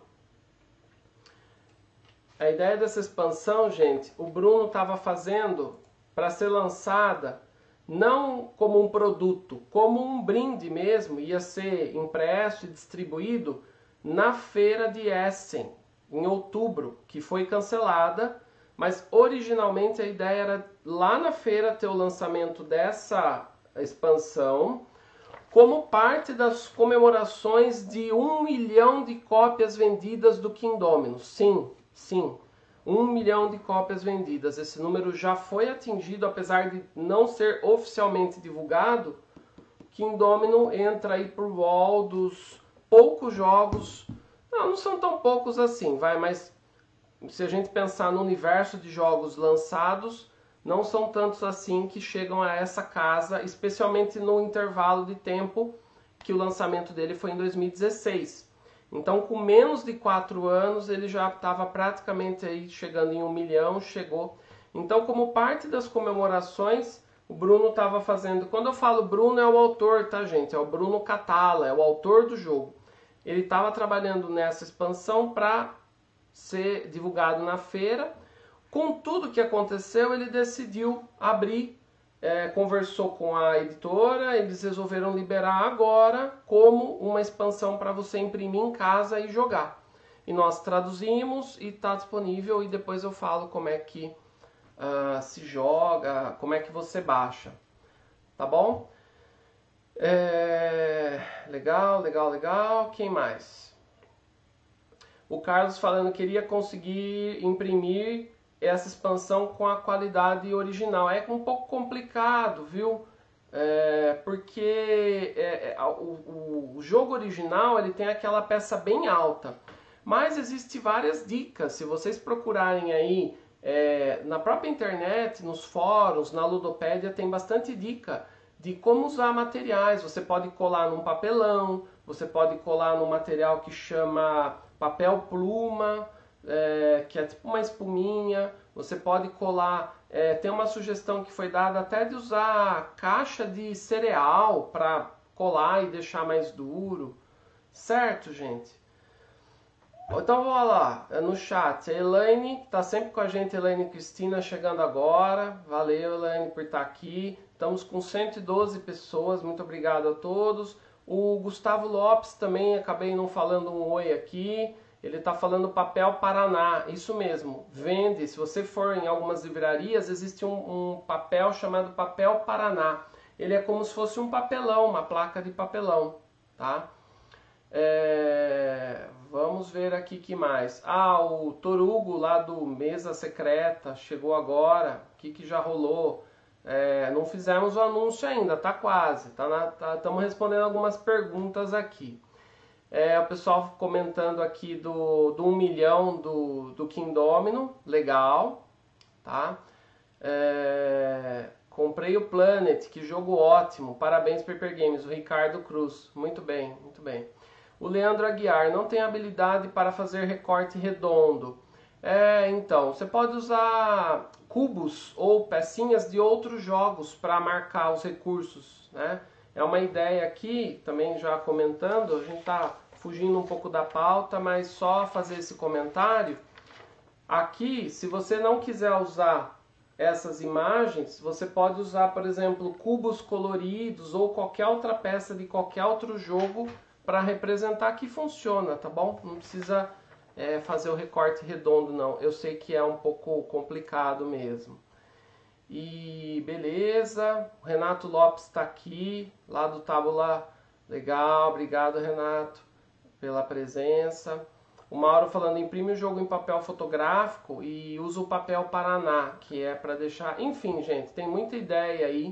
gente, o Bruno estava fazendo para ser lançada não como um produto, como um brinde mesmo. Ia ser impresso e distribuído na feira de Essen, em outubro, que foi cancelada. Mas originalmente a ideia era lá na feira ter o lançamento dessa expansão como parte das comemorações de 1 milhão de cópias vendidas do Kingdomino. Sim, 1 milhão de cópias vendidas. Esse número já foi atingido, apesar de não ser oficialmente divulgado. Kingdomino entra aí por rol dos poucos jogos. Não são tão poucos assim, mas se a gente pensar no universo de jogos lançados, não são tantos assim que chegam a essa casa, especialmente no intervalo de tempo que o lançamento dele foi em 2016. Então, com menos de 4 anos, ele já estava praticamente aí chegando em 1 milhão, chegou. Então, como parte das comemorações, o Bruno estava fazendo... Quando eu falo Bruno, é o autor, tá, gente? É o Bruno Catala, é o autor do jogo. Ele estava trabalhando nessa expansão para ser divulgado na feira. Com tudo que aconteceu, ele decidiu abrir, conversou com a editora, eles resolveram liberar agora como uma expansão para você imprimir em casa e jogar. E nós traduzimos e está disponível, e depois eu falo como é que se joga, como é que você baixa. Tá bom? Legal. Quem mais? O Carlos falando que queria conseguir imprimir essa expansão com a qualidade original. É um pouco complicado, viu? porque o jogo original ele tem aquela peça bem alta. Mas existem várias dicas, se vocês procurarem aí na própria internet, nos fóruns, na Ludopédia, tem bastante dica de como usar materiais. Você pode colar num papelão, você pode colar num material que chama papel pluma, que é tipo uma espuminha. Você pode colar, tem uma sugestão que foi dada até de usar caixa de cereal para colar e deixar mais duro. Certo, gente? Então vamos lá, no chat, a Elaine, que está sempre com a gente, Elaine Cristina, chegando agora. Valeu, Elaine, por estar aqui. Estamos com 112 pessoas, muito obrigado a todos. O Gustavo Lopes também, acabei não falando um oi aqui. Ele está falando papel Paraná, isso mesmo, vende. Se você for em algumas livrarias, existe um papel chamado papel Paraná. Ele é como se fosse um papelão, uma placa de papelão, tá? Vamos ver aqui que mais. O Torugo lá do Mesa Secreta chegou agora. O que já rolou? Não fizemos o anúncio ainda, tá quase. Estamos respondendo algumas perguntas aqui. O pessoal comentando aqui do 1 milhão do Kingdomino, legal, tá? Comprei o Planet, que jogo ótimo. Parabéns, Paper Games. O Ricardo Cruz, muito bem, muito bem. O Leandro Aguiar, não tem habilidade para fazer recorte redondo. Então, você pode usar cubos ou pecinhas de outros jogos para marcar os recursos, né? É uma ideia aqui, também já comentando, a gente está fugindo um pouco da pauta, mas só fazer esse comentário. Aqui, se você não quiser usar essas imagens, você pode usar, por exemplo, cubos coloridos ou qualquer outra peça de qualquer outro jogo para representar que funciona, tá bom? Não precisa fazer o recorte redondo, não. Eu sei que é um pouco complicado mesmo. E beleza, o Renato Lopes está aqui, lá do Tábula. Legal, obrigado, Renato, pela presença. O Mauro falando, imprime o jogo em papel fotográfico e usa o papel Paraná, que é para deixar... Enfim, gente, tem muita ideia aí.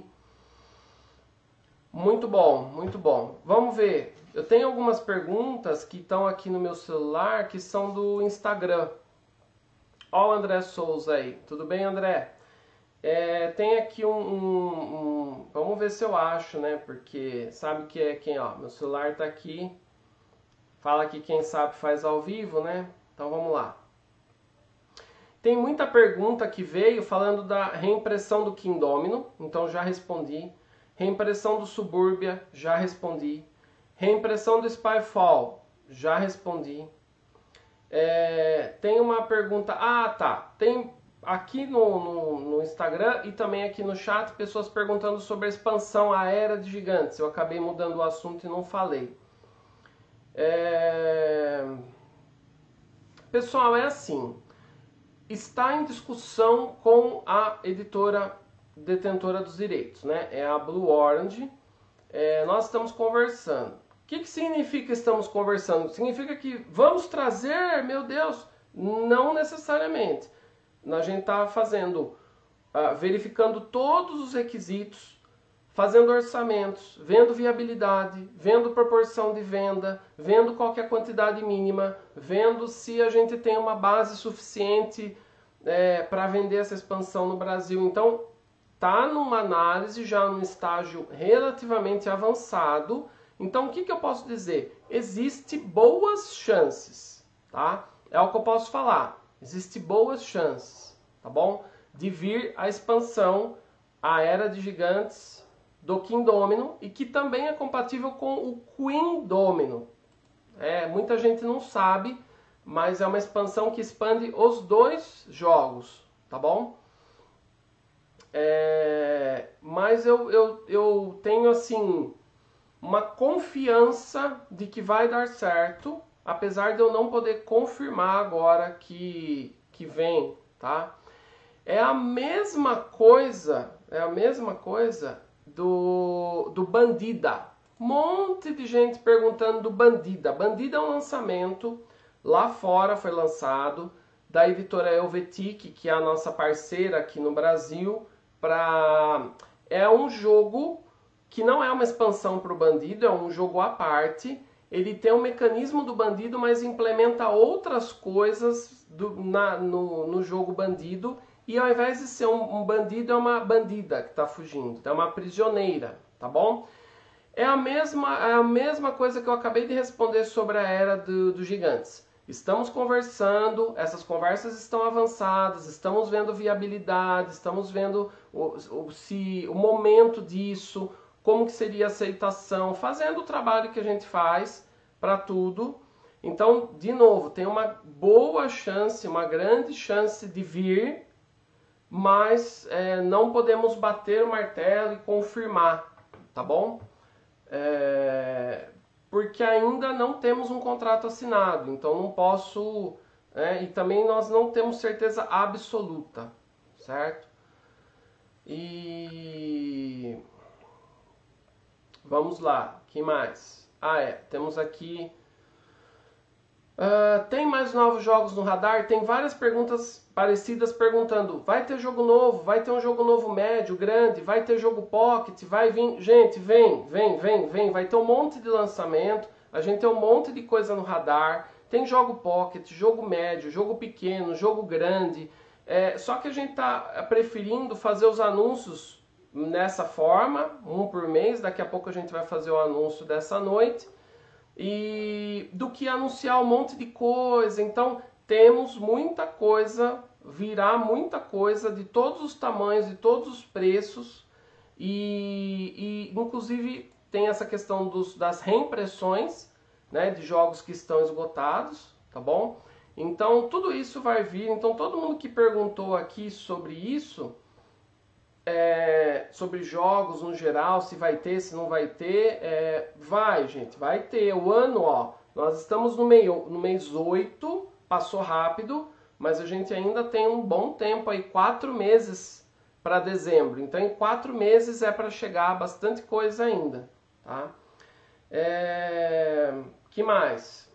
Muito bom, muito bom. Vamos ver. Eu tenho algumas perguntas que estão aqui no meu celular, que são do Instagram. Ó o André Souza aí. Tudo bem, André? Tem aqui vamos ver se eu acho, né? Porque sabe que é quem, ó. Meu celular tá aqui. Fala que quem sabe faz ao vivo, né? Então vamos lá. Tem muita pergunta que veio falando da reimpressão do Kingdomino. Então já respondi. Reimpressão do Suburbia, já respondi. Reimpressão do Spyfall, já respondi. Tem uma pergunta... tá. Tem aqui no Instagram e também aqui no chat pessoas perguntando sobre a expansão A Era de Gigantes. Eu acabei mudando o assunto e não falei. Pessoal, é assim. Está em discussão com a editora detentora dos direitos, né? É a Blue Orange. Nós estamos conversando. O que significa estamos conversando? Significa que vamos trazer, meu Deus, não necessariamente. A gente está fazendo, verificando todos os requisitos, fazendo orçamentos, vendo viabilidade, vendo proporção de venda, vendo qual que é a quantidade mínima, vendo se a gente tem uma base suficiente para vender essa expansão no Brasil. Então, está numa análise já num estágio relativamente avançado. Então, o que eu posso dizer? Existem boas chances, tá? É o que eu posso falar. Existem boas chances, tá bom? De vir a expansão, a Era de Gigantes do Kingdomino e que também é compatível com o Queendomino. Muita gente não sabe, mas é uma expansão que expande os dois jogos, tá bom? Mas eu tenho assim uma confiança de que vai dar certo, apesar de eu não poder confirmar agora que vem, tá? É a mesma coisa do Bandida. Monte de gente perguntando do Bandida. Bandida é um lançamento, lá fora foi lançado, da editora Helvetic, que é a nossa parceira aqui no Brasil. É um jogo que não é uma expansão para o Bandido, é um jogo à parte. Ele tem um mecanismo do Bandido, mas implementa outras coisas no jogo Bandido. E ao invés de ser um bandido, é uma bandida que está fugindo, é uma prisioneira, tá bom? É a mesma coisa que eu acabei de responder sobre a Era dos Gigantes. Estamos conversando, essas conversas estão avançadas, estamos vendo viabilidade, estamos vendo o momento disso, como que seria a aceitação, fazendo o trabalho que a gente faz para tudo. Então, de novo, tem uma boa chance, uma grande chance de vir, mas não podemos bater o martelo e confirmar, tá bom? Porque ainda não temos um contrato assinado, então não posso, e também nós não temos certeza absoluta, certo? E vamos lá, que mais? Temos aqui, tem mais novos jogos no radar? Tem várias perguntas parecidas perguntando, vai ter jogo novo, vai ter um jogo novo médio, grande, vai ter jogo pocket, vai vir, gente, vem, vai ter um monte de lançamento, a gente tem um monte de coisa no radar, tem jogo pocket, jogo médio, jogo pequeno, jogo grande, só que a gente está preferindo fazer os anúncios nessa forma, um por mês, daqui a pouco a gente vai fazer o anúncio dessa noite, e do que anunciar um monte de coisa. Então temos muita coisa, virá muita coisa de todos os tamanhos, de todos os preços, e inclusive tem essa questão das reimpressões, né, de jogos que estão esgotados, tá bom? Então tudo isso vai vir. Então todo mundo que perguntou aqui sobre isso, sobre jogos no geral, se vai ter, se não vai ter, vai, gente, vai ter. O ano, nós estamos no mês 8, passou rápido, mas a gente ainda tem um bom tempo aí, 4 meses para dezembro. Então em 4 meses é para chegar bastante coisa ainda, tá? Que mais?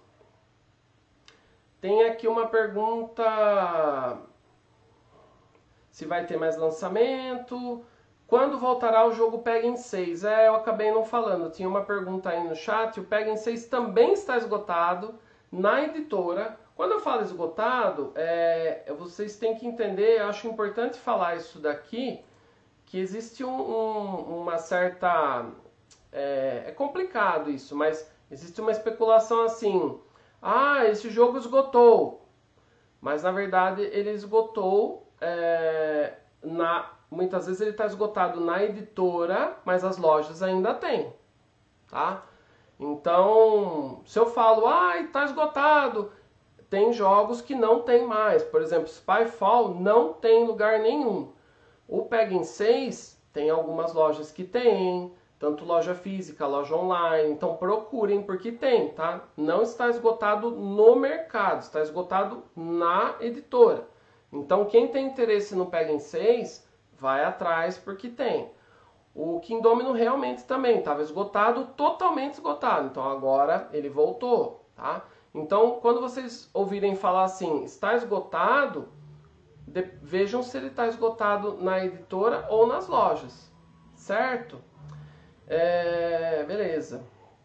Tem aqui uma pergunta, se vai ter mais lançamento, quando voltará o jogo Pegging 6? Eu acabei não falando, tinha uma pergunta aí no chat, o Pegging 6 também está esgotado na editora. Quando eu falo esgotado, vocês têm que entender, eu acho importante falar isso daqui, que existe uma certa... É complicado isso, mas existe uma especulação assim, esse jogo esgotou, mas na verdade ele esgotou, muitas vezes ele está esgotado na editora, mas as lojas ainda têm, tá? Então, se eu falo, está esgotado, tem jogos que não tem mais. Por exemplo, Spyfall não tem lugar nenhum. O Pegging 6 tem algumas lojas que tem, tanto loja física, loja online. Então procurem porque tem, tá? Não está esgotado no mercado, está esgotado na editora. Então quem tem interesse no Pegging 6, vai atrás porque tem. O Kingdomino realmente também estava esgotado, totalmente esgotado. Então agora ele voltou, tá? Então quando vocês ouvirem falar assim, está esgotado, vejam se ele está esgotado na editora ou nas lojas, certo? Beleza.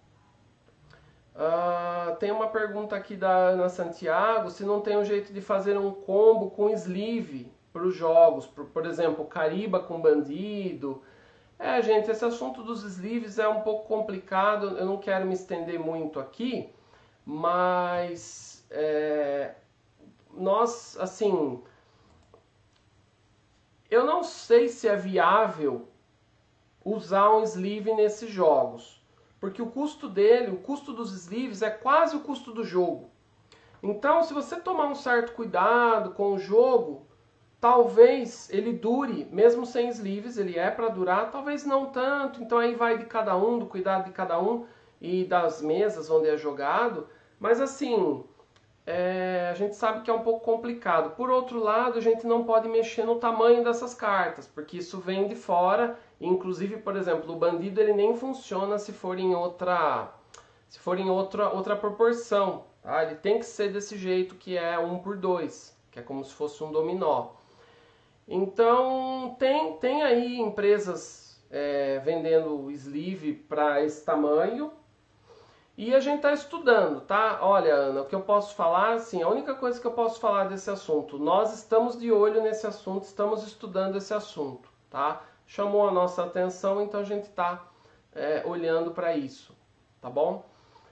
Tem uma pergunta aqui da Ana Santiago, se não tem um jeito de fazer um combo com sleeve para os jogos, por exemplo, Cariba com Bandido. Gente, esse assunto dos sleeves é um pouco complicado, eu não quero me estender muito aqui, mas nós, assim, eu não sei se é viável usar um sleeve nesses jogos, porque o custo dos sleeves é quase o custo do jogo. Então, se você tomar um certo cuidado com o jogo, talvez ele dure, mesmo sem sleeves, ele é para durar, talvez não tanto. Então aí vai de cada um, do cuidado de cada um e das mesas onde é jogado. Mas assim, a gente sabe que é um pouco complicado. Por outro lado, a gente não pode mexer no tamanho dessas cartas, porque isso vem de fora. Inclusive, por exemplo, o Bandido ele nem funciona se for em outra proporção. Tá? Ele tem que ser desse jeito, que é 1/2, que é como se fosse um dominó. Então, tem aí empresas vendendo sleeve para esse tamanho. E a gente está estudando, tá? Olha, Ana, o que eu posso falar, assim, a única coisa que eu posso falar desse assunto, nós estamos de olho nesse assunto, estamos estudando esse assunto, tá? Chamou a nossa atenção, então a gente está olhando para isso, tá bom?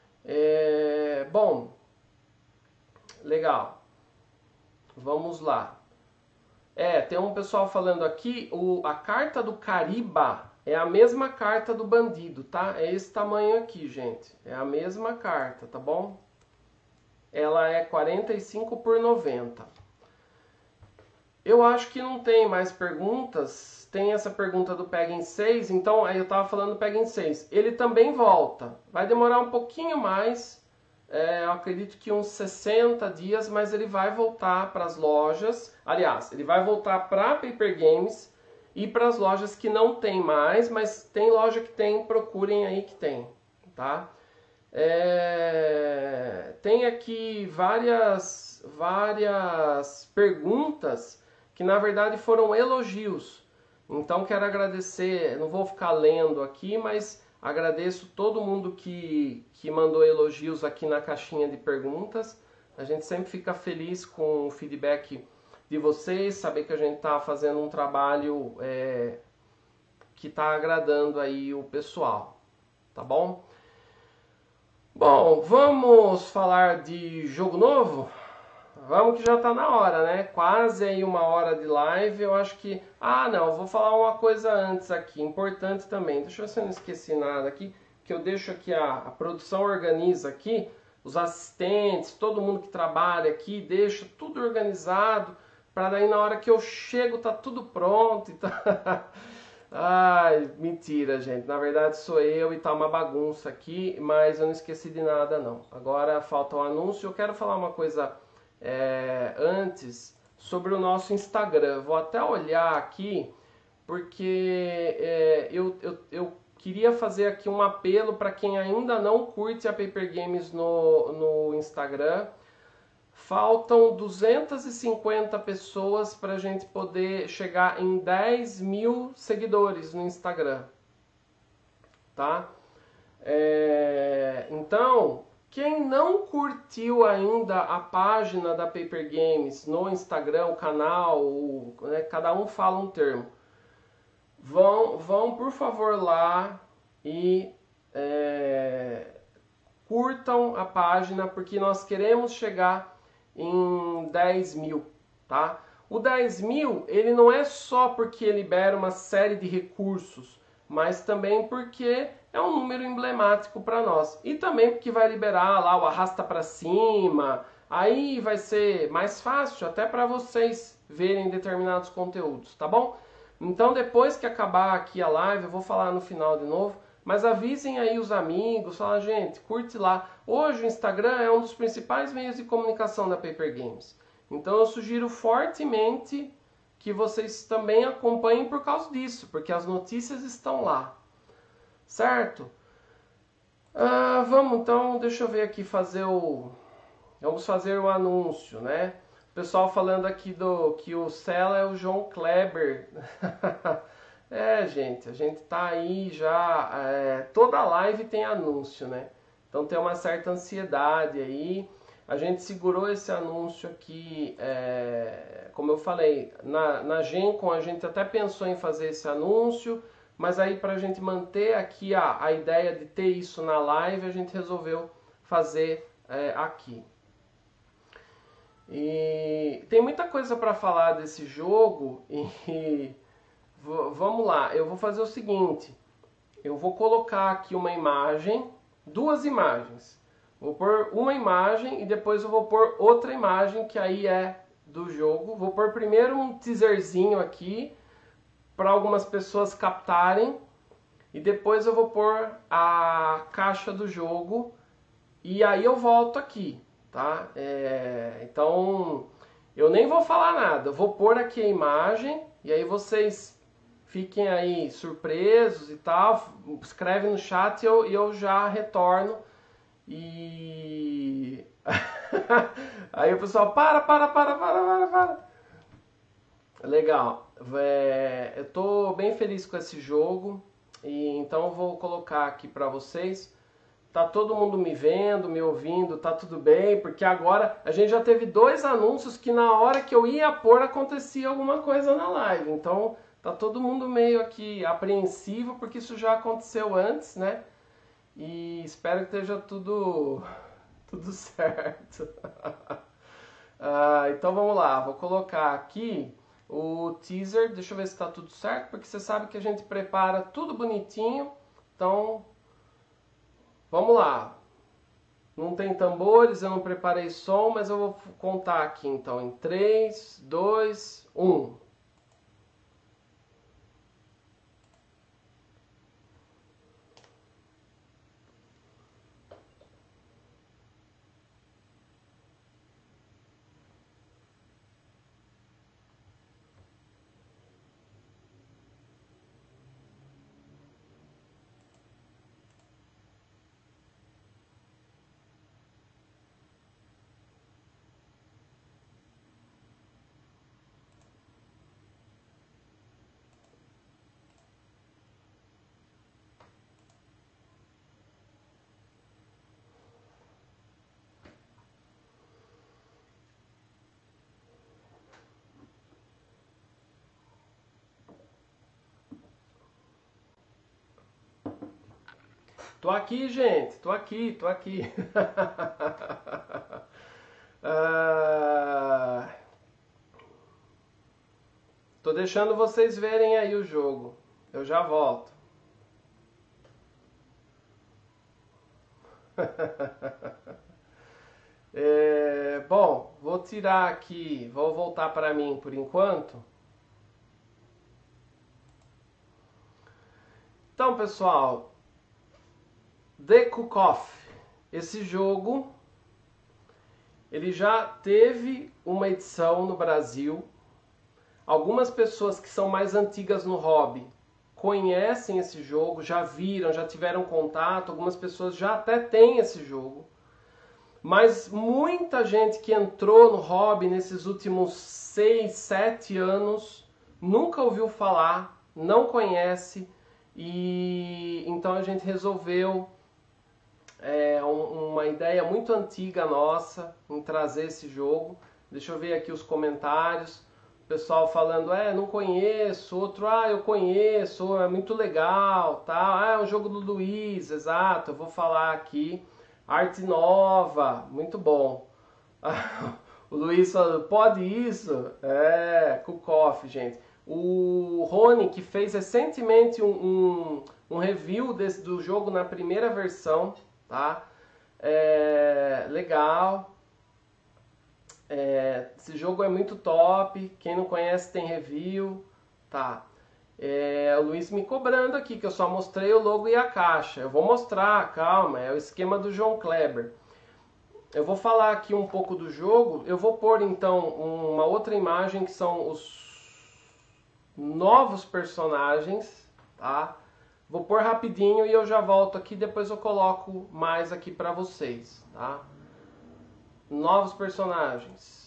Bom, legal. Vamos lá. Tem um pessoal falando aqui, a carta do Cariba é a mesma carta do bandido, tá? É esse tamanho aqui, gente. É a mesma carta, tá bom? Ela é 45 por 90. Eu acho que não tem mais perguntas. Tem essa pergunta do Pega em 6, então aí eu tava falando Pega em 6. Ele também volta. Vai demorar um pouquinho mais. Eu acredito que uns 60 dias, mas ele vai voltar para as lojas. Aliás, ele vai voltar para Paper Games e para as lojas que não tem mais, mas tem loja que tem, procurem aí que tem, tá? Tem aqui várias perguntas que na verdade foram elogios. Então quero agradecer, não vou ficar lendo aqui, mas agradeço todo mundo que mandou elogios aqui na caixinha de perguntas. A gente sempre fica feliz com o feedback de vocês, saber que a gente está fazendo um trabalho que está agradando aí o pessoal, tá bom? Bom, vamos falar de jogo novo? Vamos que já está na hora, né? Quase aí 1 hora de live, eu acho que... Ah, não, vou falar uma coisa antes aqui, importante também. Deixa eu ver se eu não esqueci nada aqui, que eu deixo aqui, a produção organiza aqui, os assistentes, todo mundo que trabalha aqui, deixa tudo organizado, para daí na hora que eu chego tá tudo pronto e tá... Ai, mentira, gente. Na verdade sou eu e tá uma bagunça aqui, mas eu não esqueci de nada não. Agora falta o anúncio. Eu quero falar uma coisa antes sobre o nosso Instagram. Vou até olhar aqui, porque eu queria fazer aqui um apelo para quem ainda não curte a Paper Games no Instagram. Faltam 250 pessoas para a gente poder chegar em 10 mil seguidores no Instagram, tá? Então, quem não curtiu ainda a página da Paper Games no Instagram, o canal, né, cada um fala um termo, vão por favor lá e curtam a página, porque nós queremos chegar em 10 mil, tá? O 10 mil, ele não é só porque libera uma série de recursos, mas também porque é um número emblemático para nós. E também porque vai liberar lá o arrasta para cima, aí vai ser mais fácil até para vocês verem determinados conteúdos, tá bom? Então depois que acabar aqui a live, eu vou falar no final de novo, mas avisem aí os amigos, fala, gente, curte lá. Hoje o Instagram é um dos principais meios de comunicação da Paper Games. Então eu sugiro fortemente que vocês também acompanhem por causa disso, porque as notícias estão lá. Certo? Vamos então, deixa eu ver aqui, vamos fazer o anúncio, né? O pessoal falando aqui que o Cela é o João Kleber. Gente, a gente tá aí já, toda live tem anúncio, né? Então tem uma certa ansiedade aí. A gente segurou esse anúncio aqui, como eu falei, na Gencom a gente até pensou em fazer esse anúncio, mas aí para a gente manter aqui a ideia de ter isso na live, a gente resolveu fazer aqui. E tem muita coisa para falar desse jogo e vamos lá, eu vou fazer o seguinte, eu vou colocar aqui uma imagem, 2 imagens. Vou pôr uma imagem e depois eu vou pôr outra imagem que aí é do jogo. Vou pôr primeiro um teaserzinho aqui para algumas pessoas captarem e depois eu vou pôr a caixa do jogo e aí eu volto aqui, tá? Então eu nem vou falar nada, eu vou pôr aqui a imagem e aí vocês fiquem aí surpresos e tal, escreve no chat e eu já retorno. E aí o pessoal para. Legal. Eu tô bem feliz com esse jogo. E então eu vou colocar aqui para vocês. Tá todo mundo me vendo, me ouvindo, tá tudo bem? Porque agora a gente já teve 2 anúncios que na hora que eu ia pôr acontecia alguma coisa na live. Então tá todo mundo meio aqui apreensivo porque isso já aconteceu antes, né? E espero que esteja tudo certo. Então vamos lá, vou colocar aqui o teaser, deixa eu ver se está tudo certo, porque você sabe que a gente prepara tudo bonitinho, então vamos lá. Não tem tambores, eu não preparei som, mas eu vou contar aqui então em 3, 2, 1. Tô aqui, gente, tô aqui. Tô deixando vocês verem aí o jogo. Eu já volto. Bom, vou tirar aqui, vou voltar para mim por enquanto. Então, pessoal, The Cook-Off, esse jogo, ele já teve uma edição no Brasil. Algumas pessoas que são mais antigas no hobby conhecem esse jogo, já viram, já tiveram contato, algumas pessoas já até têm esse jogo. Mas muita gente que entrou no hobby nesses últimos 6, 7 anos nunca ouviu falar, não conhece, e então a gente resolveu, uma ideia muito antiga nossa, em trazer esse jogo. Deixa eu ver aqui os comentários. O pessoal falando, não conheço, outro, eu conheço, é muito legal, tá? É um jogo do Luiz, exato, eu vou falar aqui. Arte nova, muito bom. O Luiz falando, pode isso? Cook-Off, gente. O Rony, que fez recentemente um review do jogo na primeira versão, tá? Legal. Esse jogo é muito top. Quem não conhece tem review, tá? O Luiz me cobrando aqui que eu só mostrei o logo e a caixa. Eu vou mostrar, calma, é o esquema do João Kleber. Eu vou falar aqui um pouco do jogo. Eu vou pôr então uma outra imagem que são os novos personagens, tá? Vou pôr rapidinho e eu já volto aqui, depois eu coloco mais aqui para vocês, tá? Novos personagens.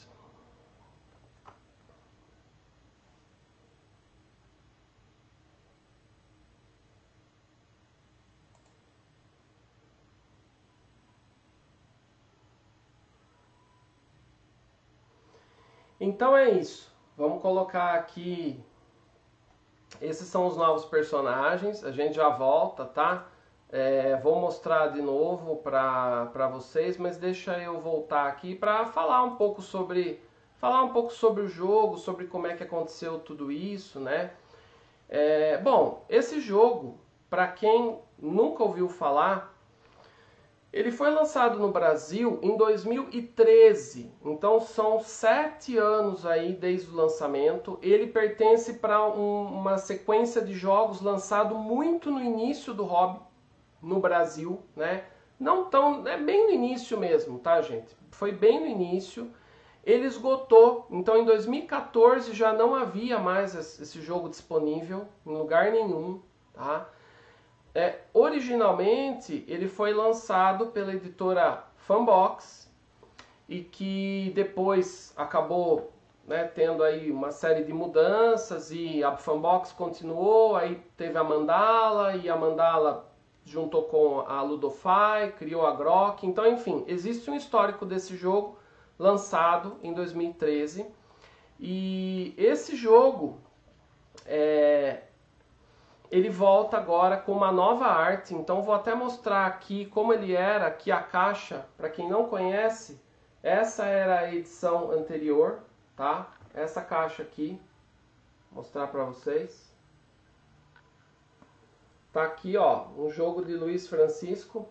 Então é isso. Vamos colocar aqui. Esses são os novos personagens. A gente já volta, tá? Vou mostrar de novo para vocês, mas deixa eu voltar aqui para falar um pouco sobre o jogo, sobre como é que aconteceu tudo isso, né? Bom, esse jogo, para quem nunca ouviu falar, ele foi lançado no Brasil em 2013, então são 7 anos aí desde o lançamento. Ele pertence para uma sequência de jogos lançado muito no início do hobby no Brasil, né? Não tão, bem no início mesmo, tá, gente? Foi bem no início. Ele esgotou, então em 2014 já não havia mais esse jogo disponível em lugar nenhum, tá? Originalmente ele foi lançado pela editora Funbox e que depois acabou né, tendo aí uma série de mudanças, e a Funbox continuou, aí teve a Mandala, e a Mandala juntou com a Ludofy, criou a Grok. Então, enfim, existe um histórico desse jogo lançado em 2013, e esse jogo ele volta agora com uma nova arte. Então vou até mostrar aqui como ele era, aqui a caixa, para quem não conhece. Essa era a edição anterior, tá? Essa caixa aqui, vou mostrar para vocês. Tá aqui, ó, um jogo de Luiz Francisco.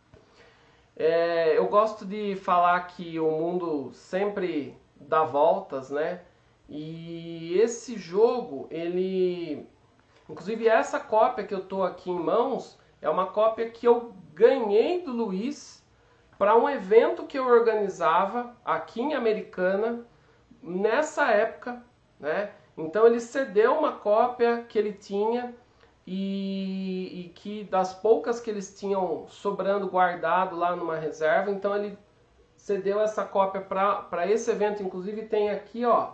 Eu gosto de falar que o mundo sempre dá voltas, né? E esse jogo, ele... Inclusive essa cópia que eu tô aqui em mãos é uma cópia que eu ganhei do Luiz para um evento que eu organizava aqui em Americana nessa época, né? Então ele cedeu uma cópia que ele tinha e que das poucas que eles tinham sobrando guardado lá numa reserva, então ele cedeu essa cópia para esse evento. Inclusive tem aqui, ó,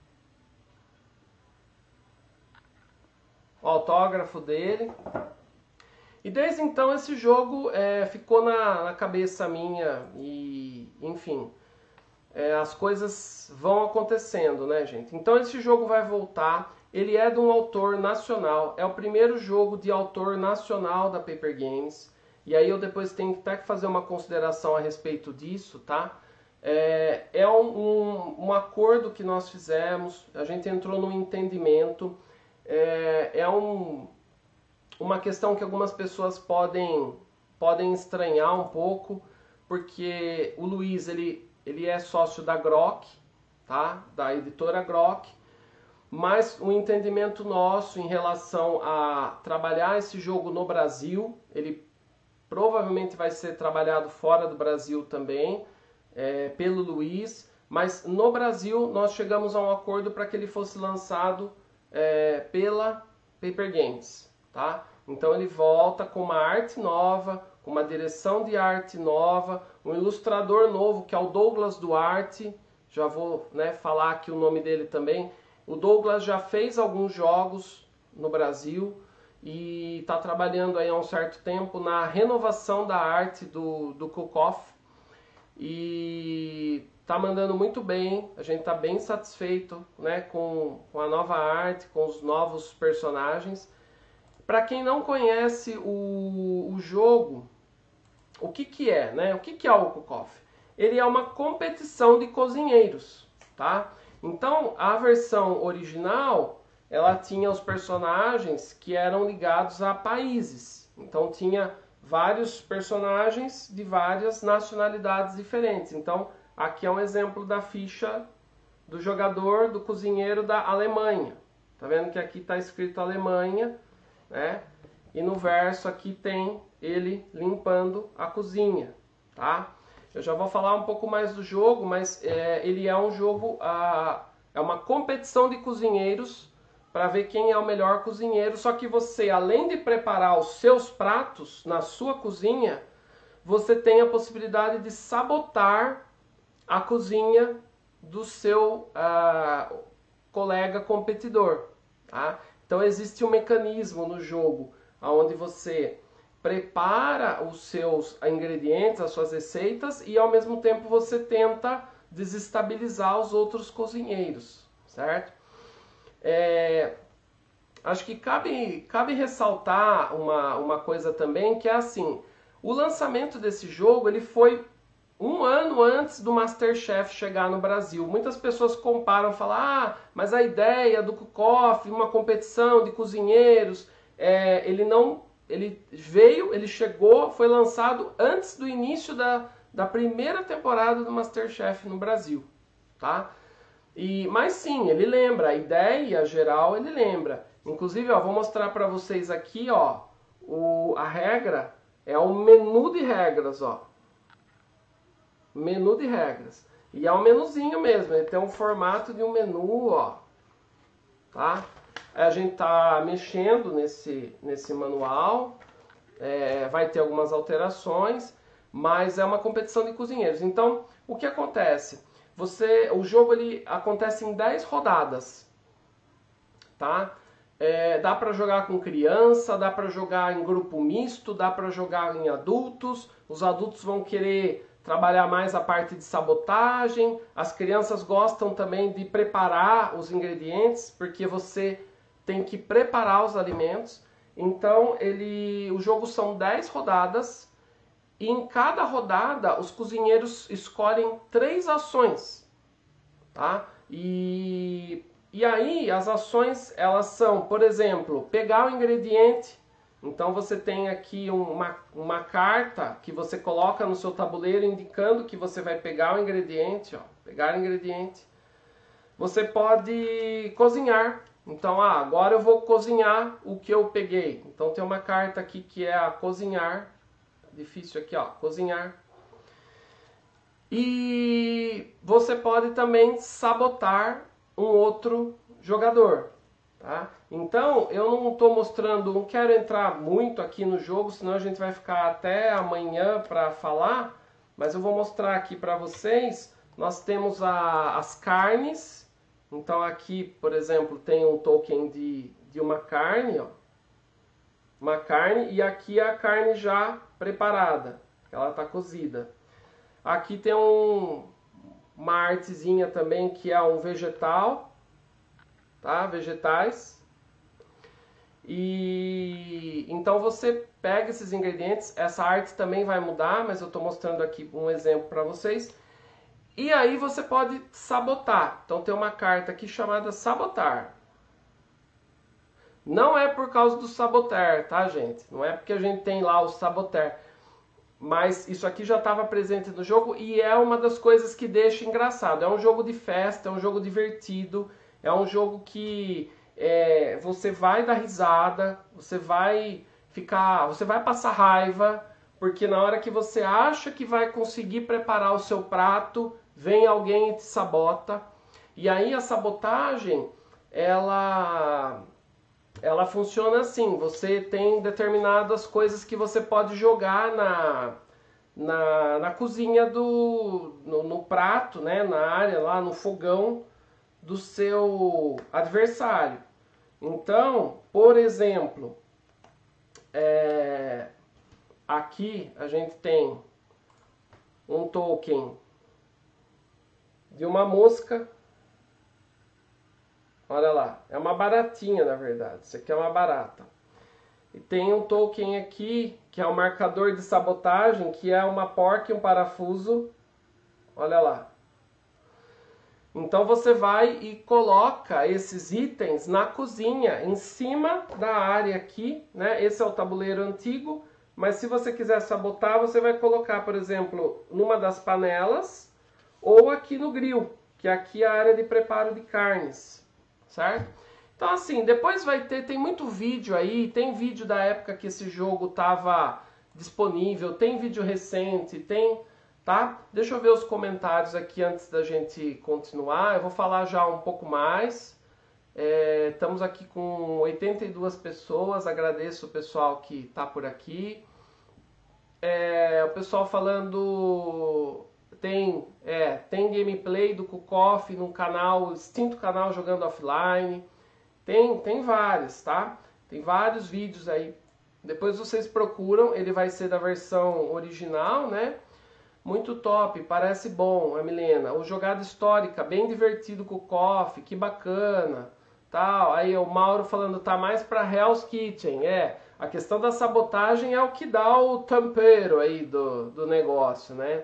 o autógrafo dele. E desde então esse jogo ficou na cabeça minha e, enfim, as coisas vão acontecendo, né, gente? Então esse jogo vai voltar. Ele é de um autor nacional, é o primeiro jogo de autor nacional da Paper Games. E aí eu depois tenho até que fazer uma consideração a respeito disso, tá? É um acordo que nós fizemos, a gente entrou num entendimento. Uma questão que algumas pessoas podem estranhar um pouco, porque o Luiz ele é sócio da Grok, tá? Da editora Grok, mas o entendimento nosso em relação a trabalhar esse jogo no Brasil, ele provavelmente vai ser trabalhado fora do Brasil também, pelo Luiz, mas no Brasil nós chegamos a um acordo para que ele fosse lançado pela Paper Games, tá? Então ele volta com uma arte nova, com uma direção de arte nova, um ilustrador novo que é o Douglas Duarte. Já vou, né, falar aqui o nome dele também. O Douglas já fez alguns jogos no Brasil e está trabalhando aí há um certo tempo na renovação da arte do Cook-Off e tá mandando muito bem. A gente tá bem satisfeito, né, com a nova arte, com os novos personagens. Para quem não conhece o jogo, o que é, né? O que é o Cook-Off? Ele é uma competição de cozinheiros, tá? Então, a versão original, ela tinha os personagens que eram ligados a países. Então, tinha vários personagens de várias nacionalidades diferentes. Então, aqui é um exemplo da ficha do jogador, do cozinheiro da Alemanha. Tá vendo que aqui está escrito Alemanha, né? E no verso aqui tem ele limpando a cozinha, tá? Eu já vou falar um pouco mais do jogo, mas ele é um jogo, é uma competição de cozinheiros para ver quem é o melhor cozinheiro. Só que você, além de preparar os seus pratos na sua cozinha, você tem a possibilidade de sabotar a cozinha do seu colega competidor, tá? Então existe um mecanismo no jogo onde você prepara os seus ingredientes, as suas receitas, e ao mesmo tempo você tenta desestabilizar os outros cozinheiros, certo? Acho que cabe ressaltar uma coisa também, que é assim, o lançamento desse jogo ele foi um ano antes do MasterChef chegar no Brasil. Muitas pessoas comparam, falam, mas a ideia do Cook-Off, uma competição de cozinheiros, ele chegou, foi lançado antes do início da primeira temporada do MasterChef no Brasil, tá? Mas sim, ele lembra, a ideia geral ele lembra. Inclusive, ó, vou mostrar para vocês aqui, ó, a regra é o menu de regras, ó. Menu de regras. E é um menuzinho mesmo, ele tem um formato de um menu, ó. Tá? A gente tá mexendo nesse manual, vai ter algumas alterações, mas é uma competição de cozinheiros. Então, o que acontece? o jogo ele acontece em 10 rodadas, tá? Dá para jogar com criança, dá para jogar em grupo misto, dá para jogar em adultos. Os adultos vão querer trabalhar mais a parte de sabotagem. As crianças gostam também de preparar os ingredientes, porque você tem que preparar os alimentos. Então, o jogo são 10 rodadas, e em cada rodada os cozinheiros escolhem 3 ações, tá? E aí as ações, elas são, por exemplo, pegar o ingrediente. Então você tem aqui uma carta que você coloca no seu tabuleiro indicando que você vai pegar o ingrediente, ó, pegar o ingrediente. Você pode cozinhar. Então, agora eu vou cozinhar o que eu peguei. Então tem uma carta aqui que é a cozinhar. Difícil aqui, ó, cozinhar. E você pode também sabotar um outro jogador, tá? Então, eu não estou mostrando, não quero entrar muito aqui no jogo, senão a gente vai ficar até amanhã para falar, mas eu vou mostrar aqui para vocês. Nós temos as carnes. Então aqui, por exemplo, tem um token de uma carne, ó. Uma carne, e aqui é a carne já preparada, ela está cozida. Aqui tem uma artezinha também que é um vegetal, tá? Vegetais. E então você pega esses ingredientes, essa arte também vai mudar, mas eu estou mostrando aqui um exemplo para vocês. E aí você pode sabotar. Então tem uma carta aqui chamada sabotar. Não é por causa do sabotar, tá, gente? Não é porque a gente tem lá o sabotar. Mas isso aqui já estava presente no jogo e é uma das coisas que deixa engraçado. É um jogo de festa, é um jogo divertido, é um jogo que você vai dar risada, você vai passar raiva, porque na hora que você acha que vai conseguir preparar o seu prato, vem alguém e te sabota. E aí a sabotagem, ela funciona assim: você tem determinadas coisas que você pode jogar na cozinha no prato, né, na área lá, no fogão do seu adversário. Então, por exemplo, aqui a gente tem um token de uma mosca. Olha lá, é uma baratinha na verdade, isso aqui é uma barata. E tem um token aqui, que é um marcador de sabotagem, que é uma porca e um parafuso. Olha lá. Então você vai e coloca esses itens na cozinha, em cima da área aqui, né? Esse é o tabuleiro antigo, mas se você quiser sabotar, você vai colocar, por exemplo, numa das panelas, ou aqui no grill, que aqui é a área de preparo de carnes. Certo? Então assim, depois tem muito vídeo aí, tem vídeo da época que esse jogo estava disponível, tem vídeo recente, tá? Deixa eu ver os comentários aqui antes da gente continuar, eu vou falar já um pouco mais. Estamos aqui com 82 pessoas, agradeço o pessoal que está por aqui. O pessoal falando... Tem gameplay do Kukoff no canal, extinto canal Jogando Offline. Tem vários, tá? Tem vários vídeos aí. Depois vocês procuram, ele vai ser da versão original, né? Muito top, parece bom, a Milena. O Jogada Histórica, bem divertido com o Kukoff, que bacana. Tal. Aí o Mauro falando, tá mais pra Hell's Kitchen. A questão da sabotagem é o que dá o tempero aí do negócio, né?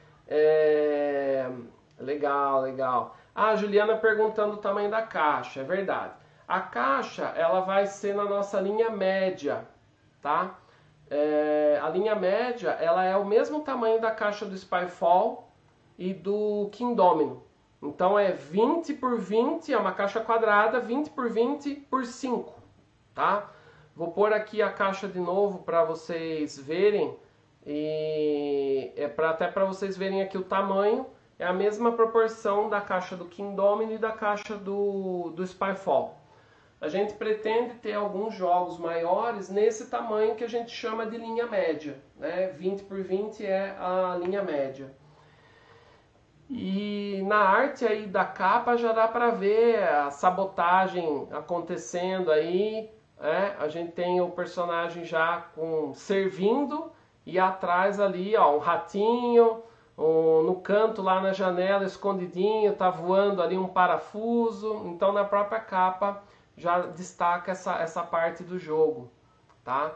Legal, legal. A Juliana perguntando o tamanho da caixa, é verdade. A caixa, ela vai ser na nossa linha média, tá? A linha média, ela é o mesmo tamanho da caixa do Spyfall e do Kingdomino. Então é 20 por 20, é uma caixa quadrada, 20 por 20 por 5, tá? Vou pôr aqui a caixa de novo para vocês verem. E até para vocês verem aqui o tamanho, é a mesma proporção da caixa do Kingdomino e da caixa do Spyfall. A gente pretende ter alguns jogos maiores nesse tamanho que a gente chama de linha média, né? 20 por 20 é a linha média. E na arte aí da capa já dá para ver a sabotagem acontecendo aí, né? A gente tem o personagem já servindo e atrás ali, ó, um ratinho, no canto lá na janela escondidinho, tá voando ali um parafuso. Então na própria capa já destaca essa parte do jogo, tá?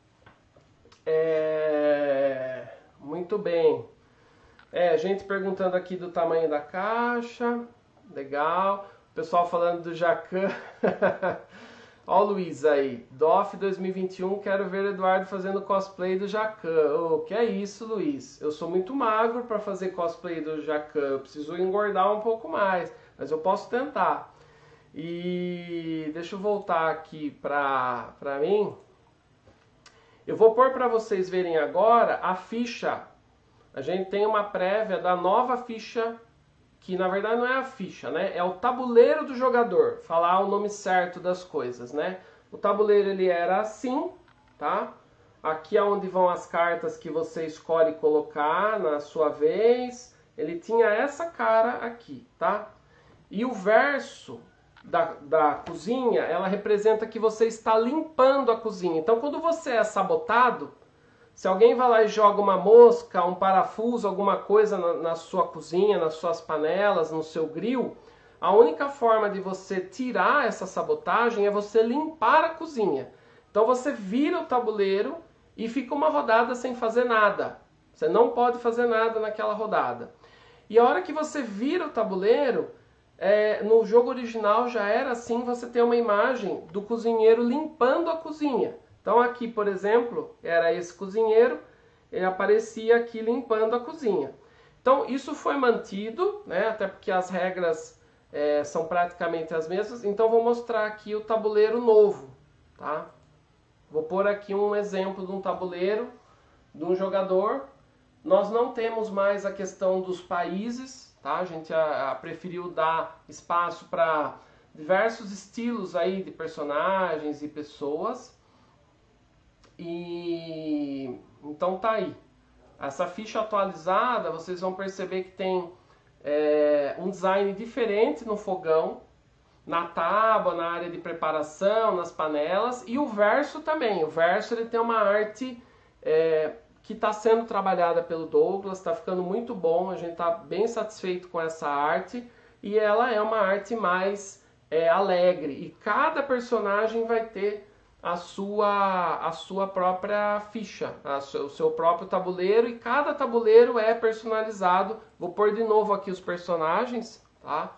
Muito bem. Gente perguntando aqui do tamanho da caixa. Legal. O pessoal falando do Jacan. Ó o Luiz aí. DOF 2021, quero ver o Eduardo fazendo cosplay do Jacan. Oh, que é isso, Luiz? Eu sou muito magro para fazer cosplay do Jacan. Eu preciso engordar um pouco mais. Mas eu posso tentar. E deixa eu voltar aqui para mim. Eu vou pôr para vocês verem agora a ficha. A gente tem uma prévia da nova ficha, que na verdade não é a ficha, né? É o tabuleiro do jogador, falar o nome certo das coisas, né? O tabuleiro ele era assim, tá? Aqui é onde vão as cartas que você escolhe colocar na sua vez. Ele tinha essa cara aqui, tá? E o verso da cozinha, ela representa que você está limpando a cozinha. Então quando você é sabotado, se alguém vai lá e joga uma mosca, um parafuso, alguma coisa na sua cozinha, nas suas panelas, no seu grill, a única forma de você tirar essa sabotagem é você limpar a cozinha. Então você vira o tabuleiro e fica uma rodada sem fazer nada. Você não pode fazer nada naquela rodada. E a hora que você vira o tabuleiro, no jogo original já era assim, você tem uma imagem do cozinheiro limpando a cozinha. Então aqui, por exemplo, era esse cozinheiro, ele aparecia aqui limpando a cozinha. Então isso foi mantido, né, até porque as regras são praticamente as mesmas. Então vou mostrar aqui o tabuleiro novo, tá? Vou pôr aqui um exemplo de um tabuleiro de um jogador. Nós não temos mais a questão dos países, tá? A gente preferiu dar espaço para diversos estilos aí de personagens e pessoas. E então tá aí. Essa ficha atualizada, vocês vão perceber que tem um design diferente no fogão, na tábua, na área de preparação, nas panelas, e o verso também. O verso ele tem uma arte que está sendo trabalhada pelo Douglas, está ficando muito bom, a gente está bem satisfeito com essa arte, e ela é uma arte mais alegre, e cada personagem vai ter a sua própria ficha, o seu próprio tabuleiro, e cada tabuleiro é personalizado. Vou pôr de novo aqui os personagens, tá?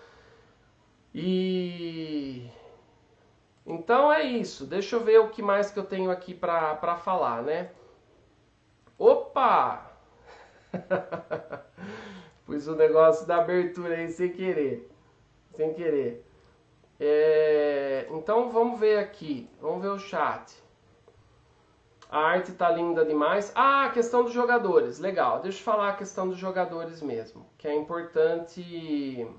E então é isso. Deixa eu ver o que mais que eu tenho aqui para falar, né? Opa! Pus o negócio da abertura aí sem querer. Sem querer. Então vamos ver aqui, vamos ver o chat. A arte tá linda demais. A questão dos jogadores, legal. Deixa eu falar a questão dos jogadores mesmo, que é importante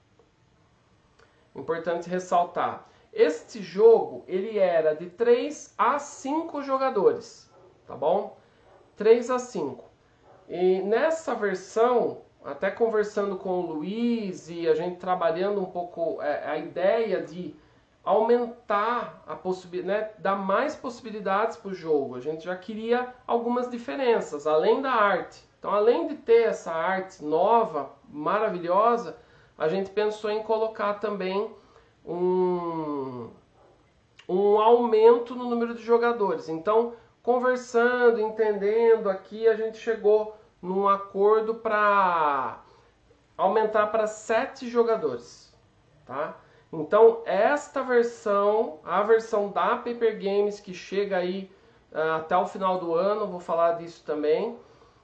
ressaltar. Este jogo, ele era de 3 a 5 jogadores, tá bom? 3 a 5. E nessa versão, até conversando com o Luiz e a gente trabalhando um pouco a ideia de aumentar a possibilidade, né, dar mais possibilidades para o jogo. A gente já queria algumas diferenças, além da arte. Então, além de ter essa arte nova, maravilhosa, a gente pensou em colocar também um aumento no número de jogadores. Então, conversando, entendendo aqui, a gente chegou num acordo para aumentar para 7 jogadores, tá? Então esta versão, a versão da Paper Games que chega aí até o final do ano, vou falar disso também,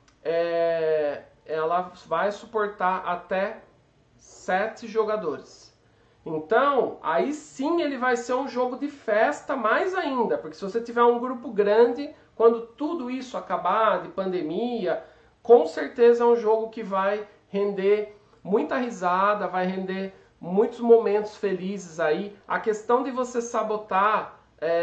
ela vai suportar até 7 jogadores. Então, aí sim ele vai ser um jogo de festa mais ainda, porque se você tiver um grupo grande, quando tudo isso acabar, de pandemia, com certeza é um jogo que vai render muita risada, vai render muitos momentos felizes aí. A questão de você sabotar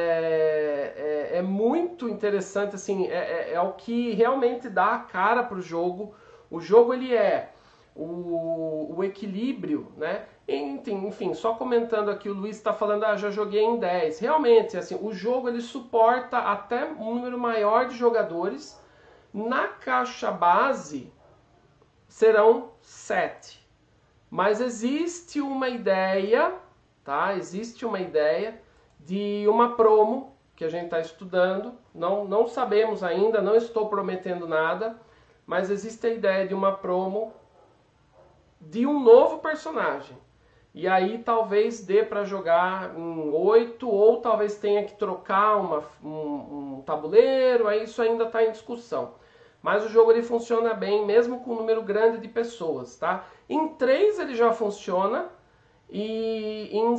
é muito interessante, assim, é o que realmente dá a cara para o jogo. O jogo ele é o equilíbrio, né? Enfim, só comentando aqui, o Luiz está falando, já joguei em 10. Realmente, assim, o jogo ele suporta até um número maior de jogadores. Na caixa base serão 7. Mas existe uma ideia, tá? Existe uma ideia de uma promo que a gente está estudando. Não sabemos ainda, não estou prometendo nada, mas existe a ideia de uma promo de um novo personagem. E aí talvez dê para jogar em 8, ou talvez tenha que trocar um tabuleiro, aí isso ainda está em discussão. Mas o jogo ele funciona bem, mesmo com um número grande de pessoas, tá? Em 3 ele já funciona, e em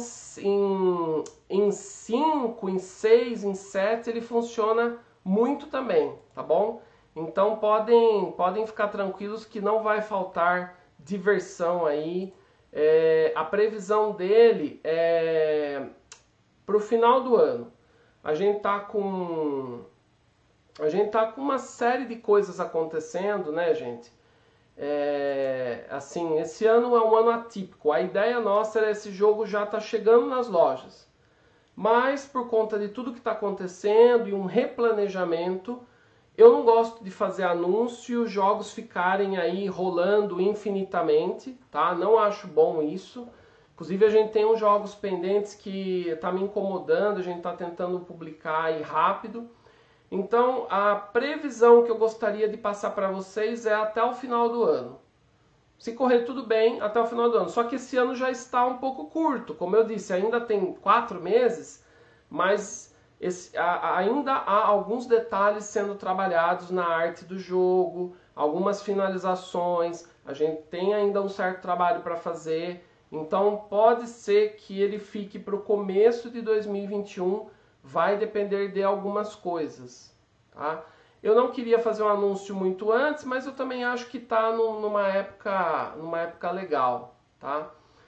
5, em 6, em 7 ele funciona muito também, tá bom? Então podem ficar tranquilos que não vai faltar diversão aí. A previsão dele é para o final do ano. A gente tá com uma série de coisas acontecendo, né, gente? Assim, esse ano é um ano atípico. A ideia nossa era esse jogo já tá chegando nas lojas. Mas por conta de tudo que está acontecendo e um replanejamento, eu não gosto de fazer anúncio e os jogos ficarem aí rolando infinitamente, tá? Não acho bom isso. Inclusive a gente tem uns jogos pendentes que tá me incomodando, a gente tá tentando publicar aí rápido. Então a previsão que eu gostaria de passar para vocês é até o final do ano. Se correr tudo bem, até o final do ano. Só que esse ano já está um pouco curto. Como eu disse, ainda tem 4 meses, mas ainda há alguns detalhes sendo trabalhados na arte do jogo, algumas finalizações, a gente tem ainda um certo trabalho para fazer, então pode ser que ele fique para o começo de 2021, vai depender de algumas coisas, tá? Eu não queria fazer um anúncio muito antes, mas eu também acho que está numa época legal, tá?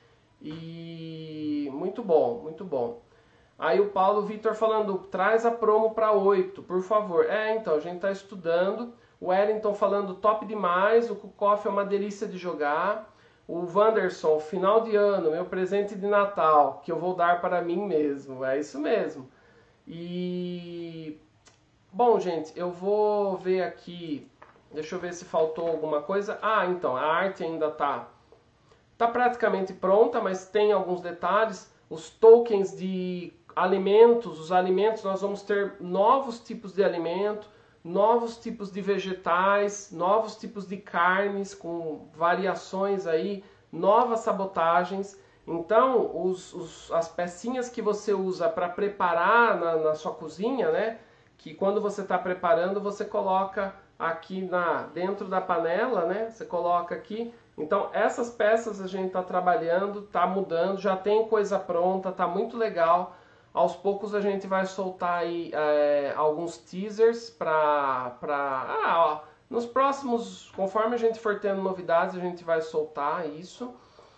E muito bom, muito bom. Aí o Paulo Vitor falando, traz a promo para 8, por favor. Então, a gente está estudando. O Wellington falando, top demais. O Kukoff é uma delícia de jogar. O Wanderson, final de ano, meu presente de Natal, que eu vou dar para mim mesmo. É isso mesmo. E... Bom, gente, eu vou ver aqui. Deixa eu ver se faltou alguma coisa. Então, a arte ainda tá praticamente pronta, mas tem alguns detalhes. Os tokens de alimentos, os alimentos, nós vamos ter novos tipos de alimento, novos tipos de vegetais, novos tipos de carnes com variações aí, novas sabotagens. Então, as pecinhas que você usa para preparar na sua cozinha, né? Que quando você está preparando, você coloca aqui dentro da panela, né? Você coloca aqui. Então, essas peças a gente está trabalhando, está mudando, já tem coisa pronta, está muito legal. Aos poucos a gente vai soltar aí alguns teasers nos próximos, conforme a gente for tendo novidades, a gente vai soltar isso.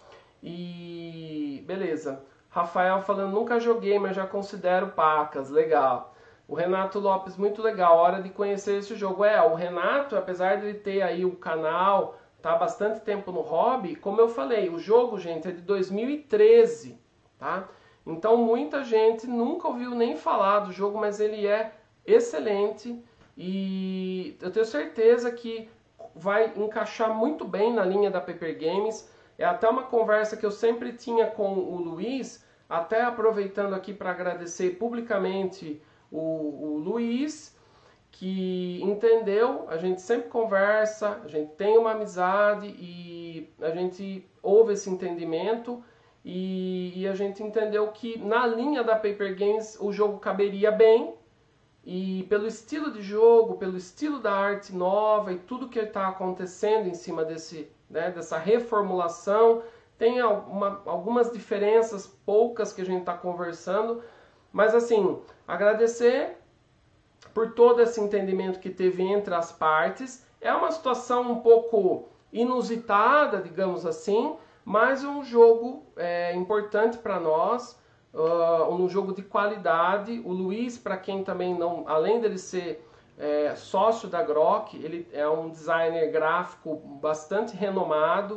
E beleza. Rafael falando, nunca joguei, mas já considero pacas, legal. O Renato Lopes, muito legal, hora de conhecer esse jogo. O Renato, apesar de ele ter aí o canal, tá há bastante tempo no hobby, como eu falei, o jogo, gente, é de 2013, tá? Então muita gente nunca ouviu nem falar do jogo, mas ele é excelente e eu tenho certeza que vai encaixar muito bem na linha da Paper Games. É até uma conversa que eu sempre tinha com o Luiz, até aproveitando aqui para agradecer publicamente o Luiz, que entendeu, a gente sempre conversa, a gente tem uma amizade e a gente ouve esse entendimento. E a gente entendeu que na linha da Paper Games o jogo caberia bem. E pelo estilo de jogo, pelo estilo da arte nova e tudo que está acontecendo em cima dessa reformulação, tem algumas diferenças, poucas que a gente está conversando. Mas assim, agradecer por todo esse entendimento que teve entre as partes. É uma situação um pouco inusitada, digamos assim, mas um jogo importante para nós, um jogo de qualidade. O Luiz, para quem também não, além dele ser sócio da Grok, ele é um designer gráfico bastante renomado,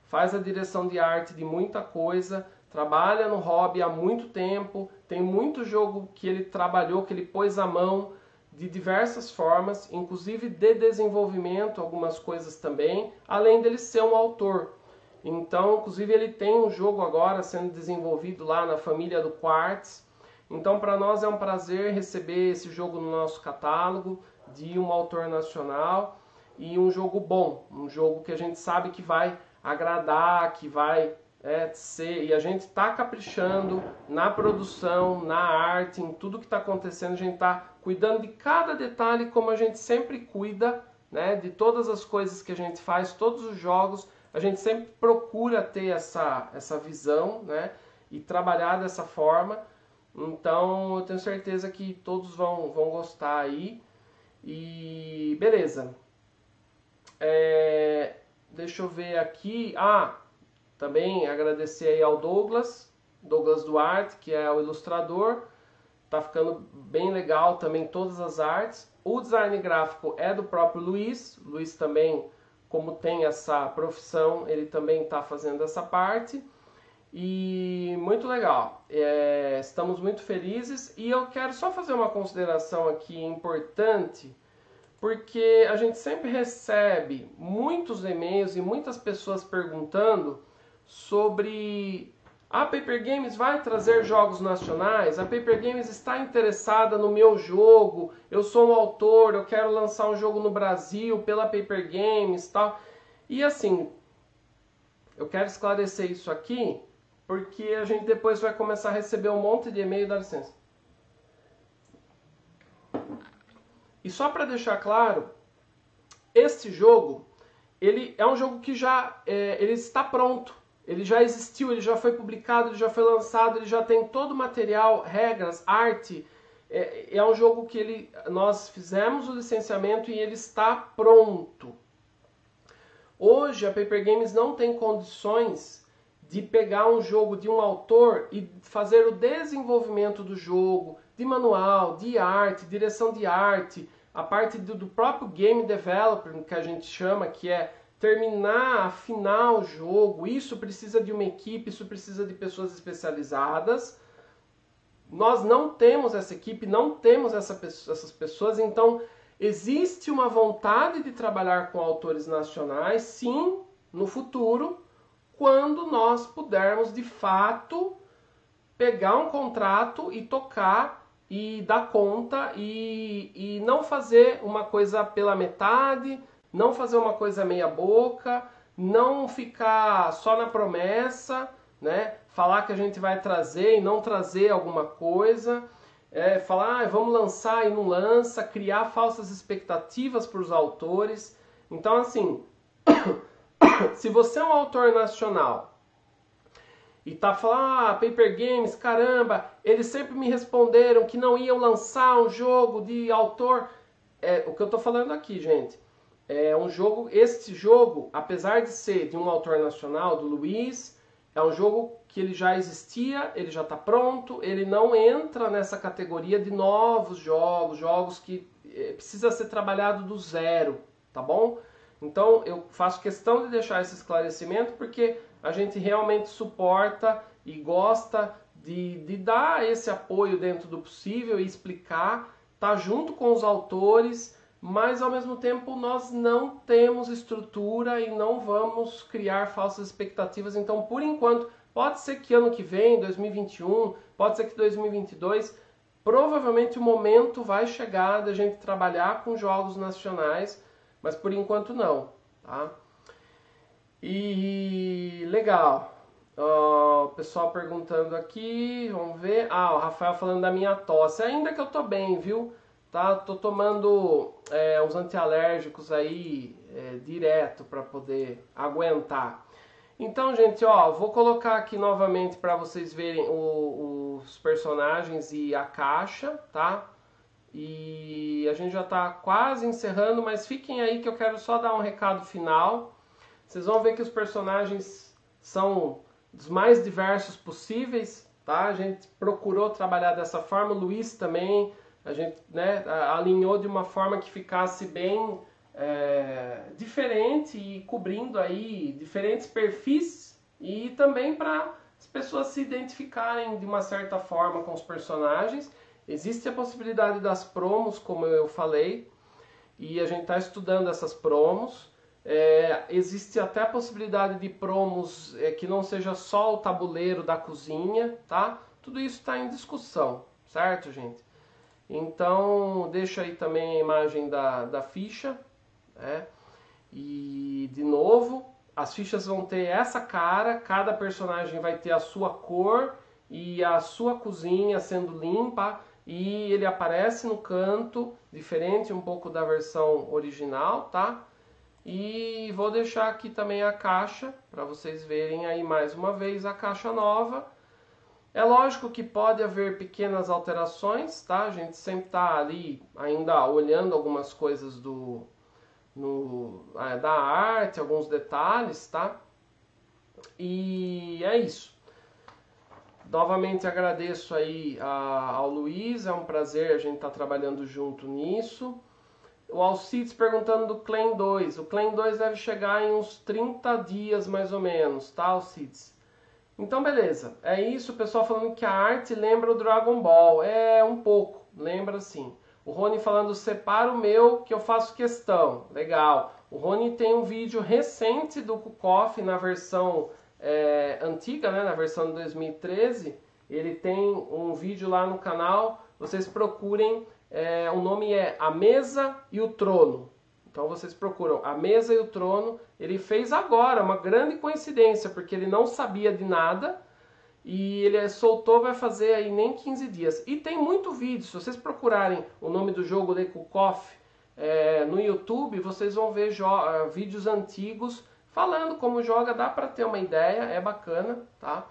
faz a direção de arte de muita coisa, trabalha no hobby há muito tempo, tem muito jogo que ele trabalhou, que ele pôs à mão de diversas formas, inclusive de desenvolvimento, algumas coisas também, além dele ser um autor. Então, inclusive, ele tem um jogo agora sendo desenvolvido lá na família do Quartz. Então, para nós é um prazer receber esse jogo no nosso catálogo de um autor nacional e um jogo bom, um jogo que a gente sabe que vai agradar, que vai ser, e a gente está caprichando na produção, na arte, em tudo que está acontecendo, a gente está cuidando de cada detalhe como a gente sempre cuida, né, de todas as coisas que a gente faz, todos os jogos, a gente sempre procura ter essa visão, né, e trabalhar dessa forma. Então eu tenho certeza que todos vão gostar aí. E beleza. Deixa eu ver aqui. Também agradecer aí ao Douglas Duarte, que é o ilustrador. Tá ficando bem legal também todas as artes. O design gráfico é do próprio Luiz. Luiz também, como tem essa profissão, ele também está fazendo essa parte. E muito legal. Estamos muito felizes. E eu quero só fazer uma consideração aqui importante, porque a gente sempre recebe muitos e-mails e muitas pessoas perguntando sobre: a Paper Games vai trazer jogos nacionais? A Paper Games está interessada no meu jogo? Eu sou um autor, eu quero lançar um jogo no Brasil pela Paper Games e tal. E assim, eu quero esclarecer isso aqui, porque a gente depois vai começar a receber um monte de e-mail, dá licença. E só para deixar claro, este jogo, ele é um jogo que já ele está pronto. Ele já existiu, ele já foi publicado, ele já foi lançado, ele já tem todo o material, regras, arte. É um jogo que nós fizemos o licenciamento e ele está pronto. Hoje a Paper Games não tem condições de pegar um jogo de um autor e fazer o desenvolvimento do jogo, de manual, de arte, direção de arte, a parte do próprio game developer, que a gente chama, que é terminar, afinar o jogo. Isso precisa de uma equipe, isso precisa de pessoas especializadas. Nós não temos essa equipe, não temos essas pessoas, então existe uma vontade de trabalhar com autores nacionais, sim, no futuro, quando nós pudermos de fato pegar um contrato e tocar e dar conta e não fazer uma coisa pela metade, não fazer uma coisa meia boca, não ficar só na promessa, né? Falar que a gente vai trazer e não trazer alguma coisa, falar vamos lançar e não lança, criar falsas expectativas para os autores. Então assim, se você é um autor nacional e tá falando, Paper Games, caramba, eles sempre me responderam que não iam lançar um jogo de autor. O que eu tô falando aqui, gente, é um jogo, este jogo, apesar de ser de um autor nacional, do Luiz, é um jogo que ele já existia, ele já está pronto, ele não entra nessa categoria de novos jogos que precisa ser trabalhado do zero, tá bom? Então eu faço questão de deixar esse esclarecimento porque a gente realmente suporta e gosta de dar esse apoio dentro do possível e explicar, tá junto com os autores, mas ao mesmo tempo nós não temos estrutura e não vamos criar falsas expectativas. Então, por enquanto, pode ser que ano que vem, 2021, pode ser que 2022, provavelmente o momento vai chegar da gente trabalhar com jogos nacionais, mas por enquanto não, tá? E legal. O pessoal perguntando aqui, vamos ver. O Rafael falando da minha tosse. Ainda que eu tô bem, viu? Tá? Tô tomando uns antialérgicos aí direto para poder aguentar. Então, gente, vou colocar aqui novamente para vocês verem os personagens e a caixa, tá? E a gente já está quase encerrando, mas fiquem aí que eu quero só dar um recado final. Vocês vão ver que os personagens são dos mais diversos possíveis, tá? A gente procurou trabalhar dessa forma, o Luiz também, a gente alinhou de uma forma que ficasse bem diferente e cobrindo aí diferentes perfis e também para as pessoas se identificarem de uma certa forma com os personagens. Existe a possibilidade das promos, como eu falei, e a gente está estudando essas promos. Existe até a possibilidade de promos que não seja só o tabuleiro da cozinha, tá? Tudo isso está em discussão, certo, gente? Então, deixo aí também a imagem da ficha, né? E, de novo, as fichas vão ter essa cara, cada personagem vai ter a sua cor e a sua cozinha sendo limpa, e ele aparece no canto, diferente um pouco da versão original, tá? E vou deixar aqui também a caixa, para vocês verem aí mais uma vez a caixa nova. É lógico que pode haver pequenas alterações, tá? A gente sempre está ali ainda olhando algumas coisas da arte, alguns detalhes, tá? E é isso. Novamente agradeço aí ao Luiz, é um prazer a gente estar trabalhando junto nisso. O Alcides perguntando do Clan 2. O Clan 2 deve chegar em uns 30 dias mais ou menos, tá, Alcides? Então beleza, é isso, o pessoal falando que a arte lembra o Dragon Ball. Um pouco, lembra sim. O Rony falando, separa o meu que eu faço questão. Legal. O Rony tem um vídeo recente do Kukoff na versão antiga, né, na versão de 2013. Ele tem um vídeo lá no canal, vocês procurem, o nome é A Mesa e o Trono. Então vocês procuram A Mesa e o Trono. Ele fez agora, uma grande coincidência, porque ele não sabia de nada e ele soltou, vai fazer aí nem 15 dias. E tem muito vídeo, se vocês procurarem o nome do jogo Lekukov no YouTube, vocês vão ver vídeos antigos falando como joga, dá para ter uma ideia, é bacana, tá?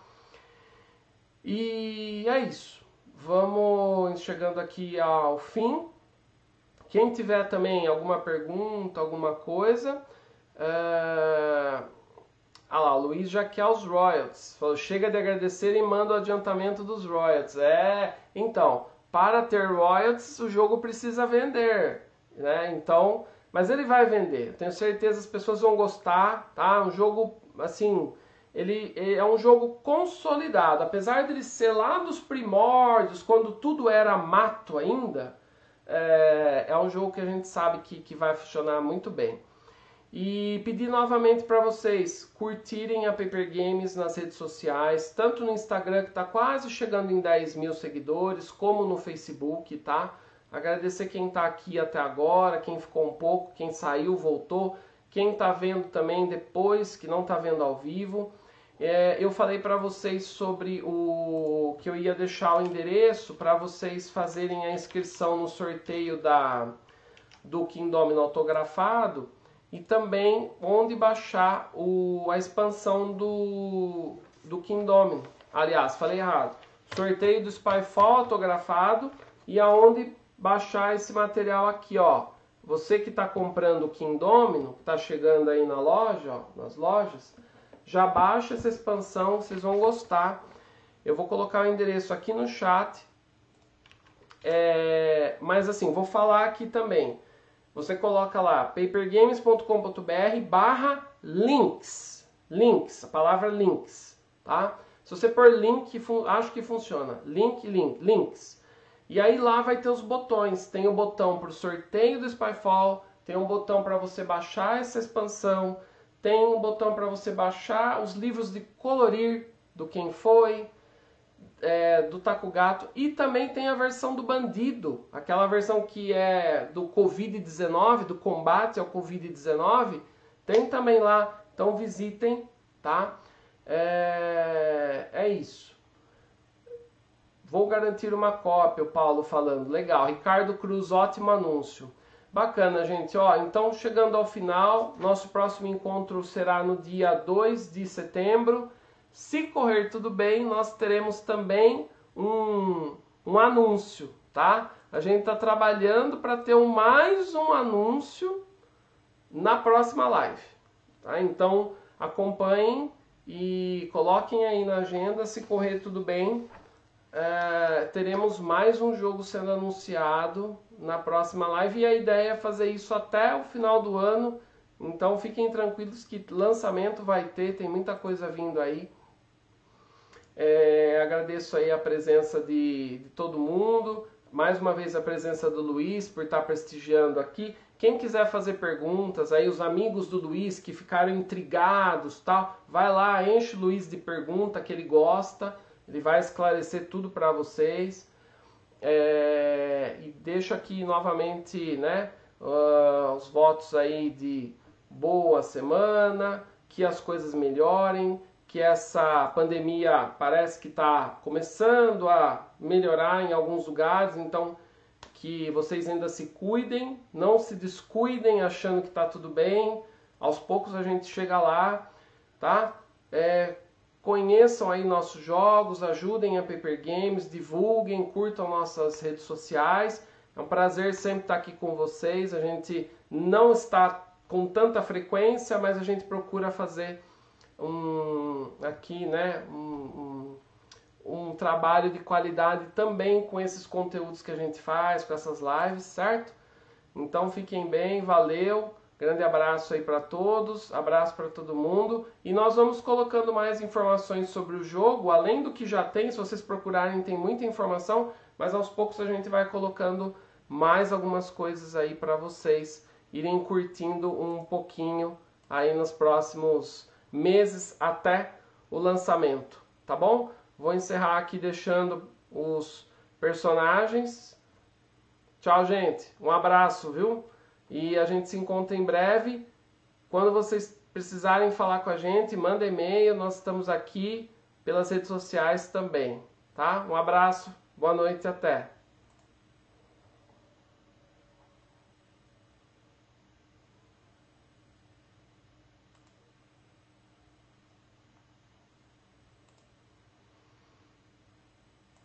E é isso. Vamos chegando aqui ao fim. Quem tiver também alguma pergunta, alguma coisa... lá, o Luiz já quer os royalties. Falou, chega de agradecer e manda o adiantamento dos royalties. Então, para ter royalties, o jogo precisa vender, né? Então, mas ele vai vender. Tenho certeza as pessoas vão gostar, tá? Um jogo, assim, ele é um jogo consolidado. Apesar de ele ser lá dos primórdios, quando tudo era mato ainda, é um jogo que a gente sabe que vai funcionar muito bem. E pedir novamente para vocês curtirem a Paper Games nas redes sociais, tanto no Instagram, que está quase chegando em 10 mil seguidores, como no Facebook, tá? Agradecer quem está aqui até agora, quem ficou um pouco, quem saiu, voltou, quem está vendo também depois, que não está vendo ao vivo. Eu falei para vocês sobre que eu ia deixar o endereço para vocês fazerem a inscrição no sorteio do Kingdomino autografado, e também onde baixar a expansão do Kingdomino. Aliás, falei errado. Sorteio do Spyfall autografado e aonde baixar esse material aqui, ó. Você que está comprando o Kingdomino, que está chegando aí na loja, ó, nas lojas, já baixa essa expansão, vocês vão gostar. Eu vou colocar o endereço aqui no chat. Mas assim, vou falar aqui também. Você coloca lá papergames.com.br/links. Links, a palavra links, tá? Se você pôr link, acho que funciona. Links. E aí lá vai ter os botões. Tem o botão para o sorteio do Spyfall, tem um botão para você baixar essa expansão, tem um botão para você baixar os livros de colorir do Quem Foi, do Takugato, e também tem a versão do Bandido, aquela versão que é do Covid-19, do combate ao Covid-19, tem também lá, então visitem, tá? É isso. Vou garantir uma cópia, o Paulo falando, legal. Ricardo Cruz, ótimo anúncio. Bacana, gente, ó, então chegando ao final, nosso próximo encontro será no dia 2 de setembro, se correr tudo bem, nós teremos também um anúncio, tá? A gente está trabalhando para ter mais um anúncio na próxima live, tá? Então acompanhem e coloquem aí na agenda, se correr tudo bem, teremos mais um jogo sendo anunciado na próxima live, e a ideia é fazer isso até o final do ano. Então fiquem tranquilos que lançamento vai ter, tem muita coisa vindo aí. Agradeço aí a presença de todo mundo, mais uma vez a presença do Luiz por estar prestigiando aqui. Quem quiser fazer perguntas, aí os amigos do Luiz que ficaram intrigados, tal, vai lá, enche o Luiz de pergunta que ele gosta, ele vai esclarecer tudo para vocês. E deixo aqui novamente, né, os votos aí de boa semana, que as coisas melhorem, que essa pandemia parece que está começando a melhorar em alguns lugares, então que vocês ainda se cuidem, não se descuidem achando que está tudo bem, aos poucos a gente chega lá, tá? Conheçam aí nossos jogos, ajudem a Paper Games, divulguem, curtam nossas redes sociais. É um prazer sempre estar aqui com vocês. A gente não está com tanta frequência, mas a gente procura fazer um trabalho de qualidade também com esses conteúdos que a gente faz, com essas lives, certo? Então fiquem bem, valeu. Grande abraço aí para todos, abraço para todo mundo. E nós vamos colocando mais informações sobre o jogo, além do que já tem, se vocês procurarem tem muita informação, mas aos poucos a gente vai colocando mais algumas coisas aí para vocês irem curtindo um pouquinho aí nos próximos meses até o lançamento, tá bom? Vou encerrar aqui deixando os personagens. Tchau, gente. Um abraço, viu? E a gente se encontra em breve. Quando vocês precisarem falar com a gente, manda e-mail. Nós estamos aqui pelas redes sociais também, tá? Um abraço, boa noite e até.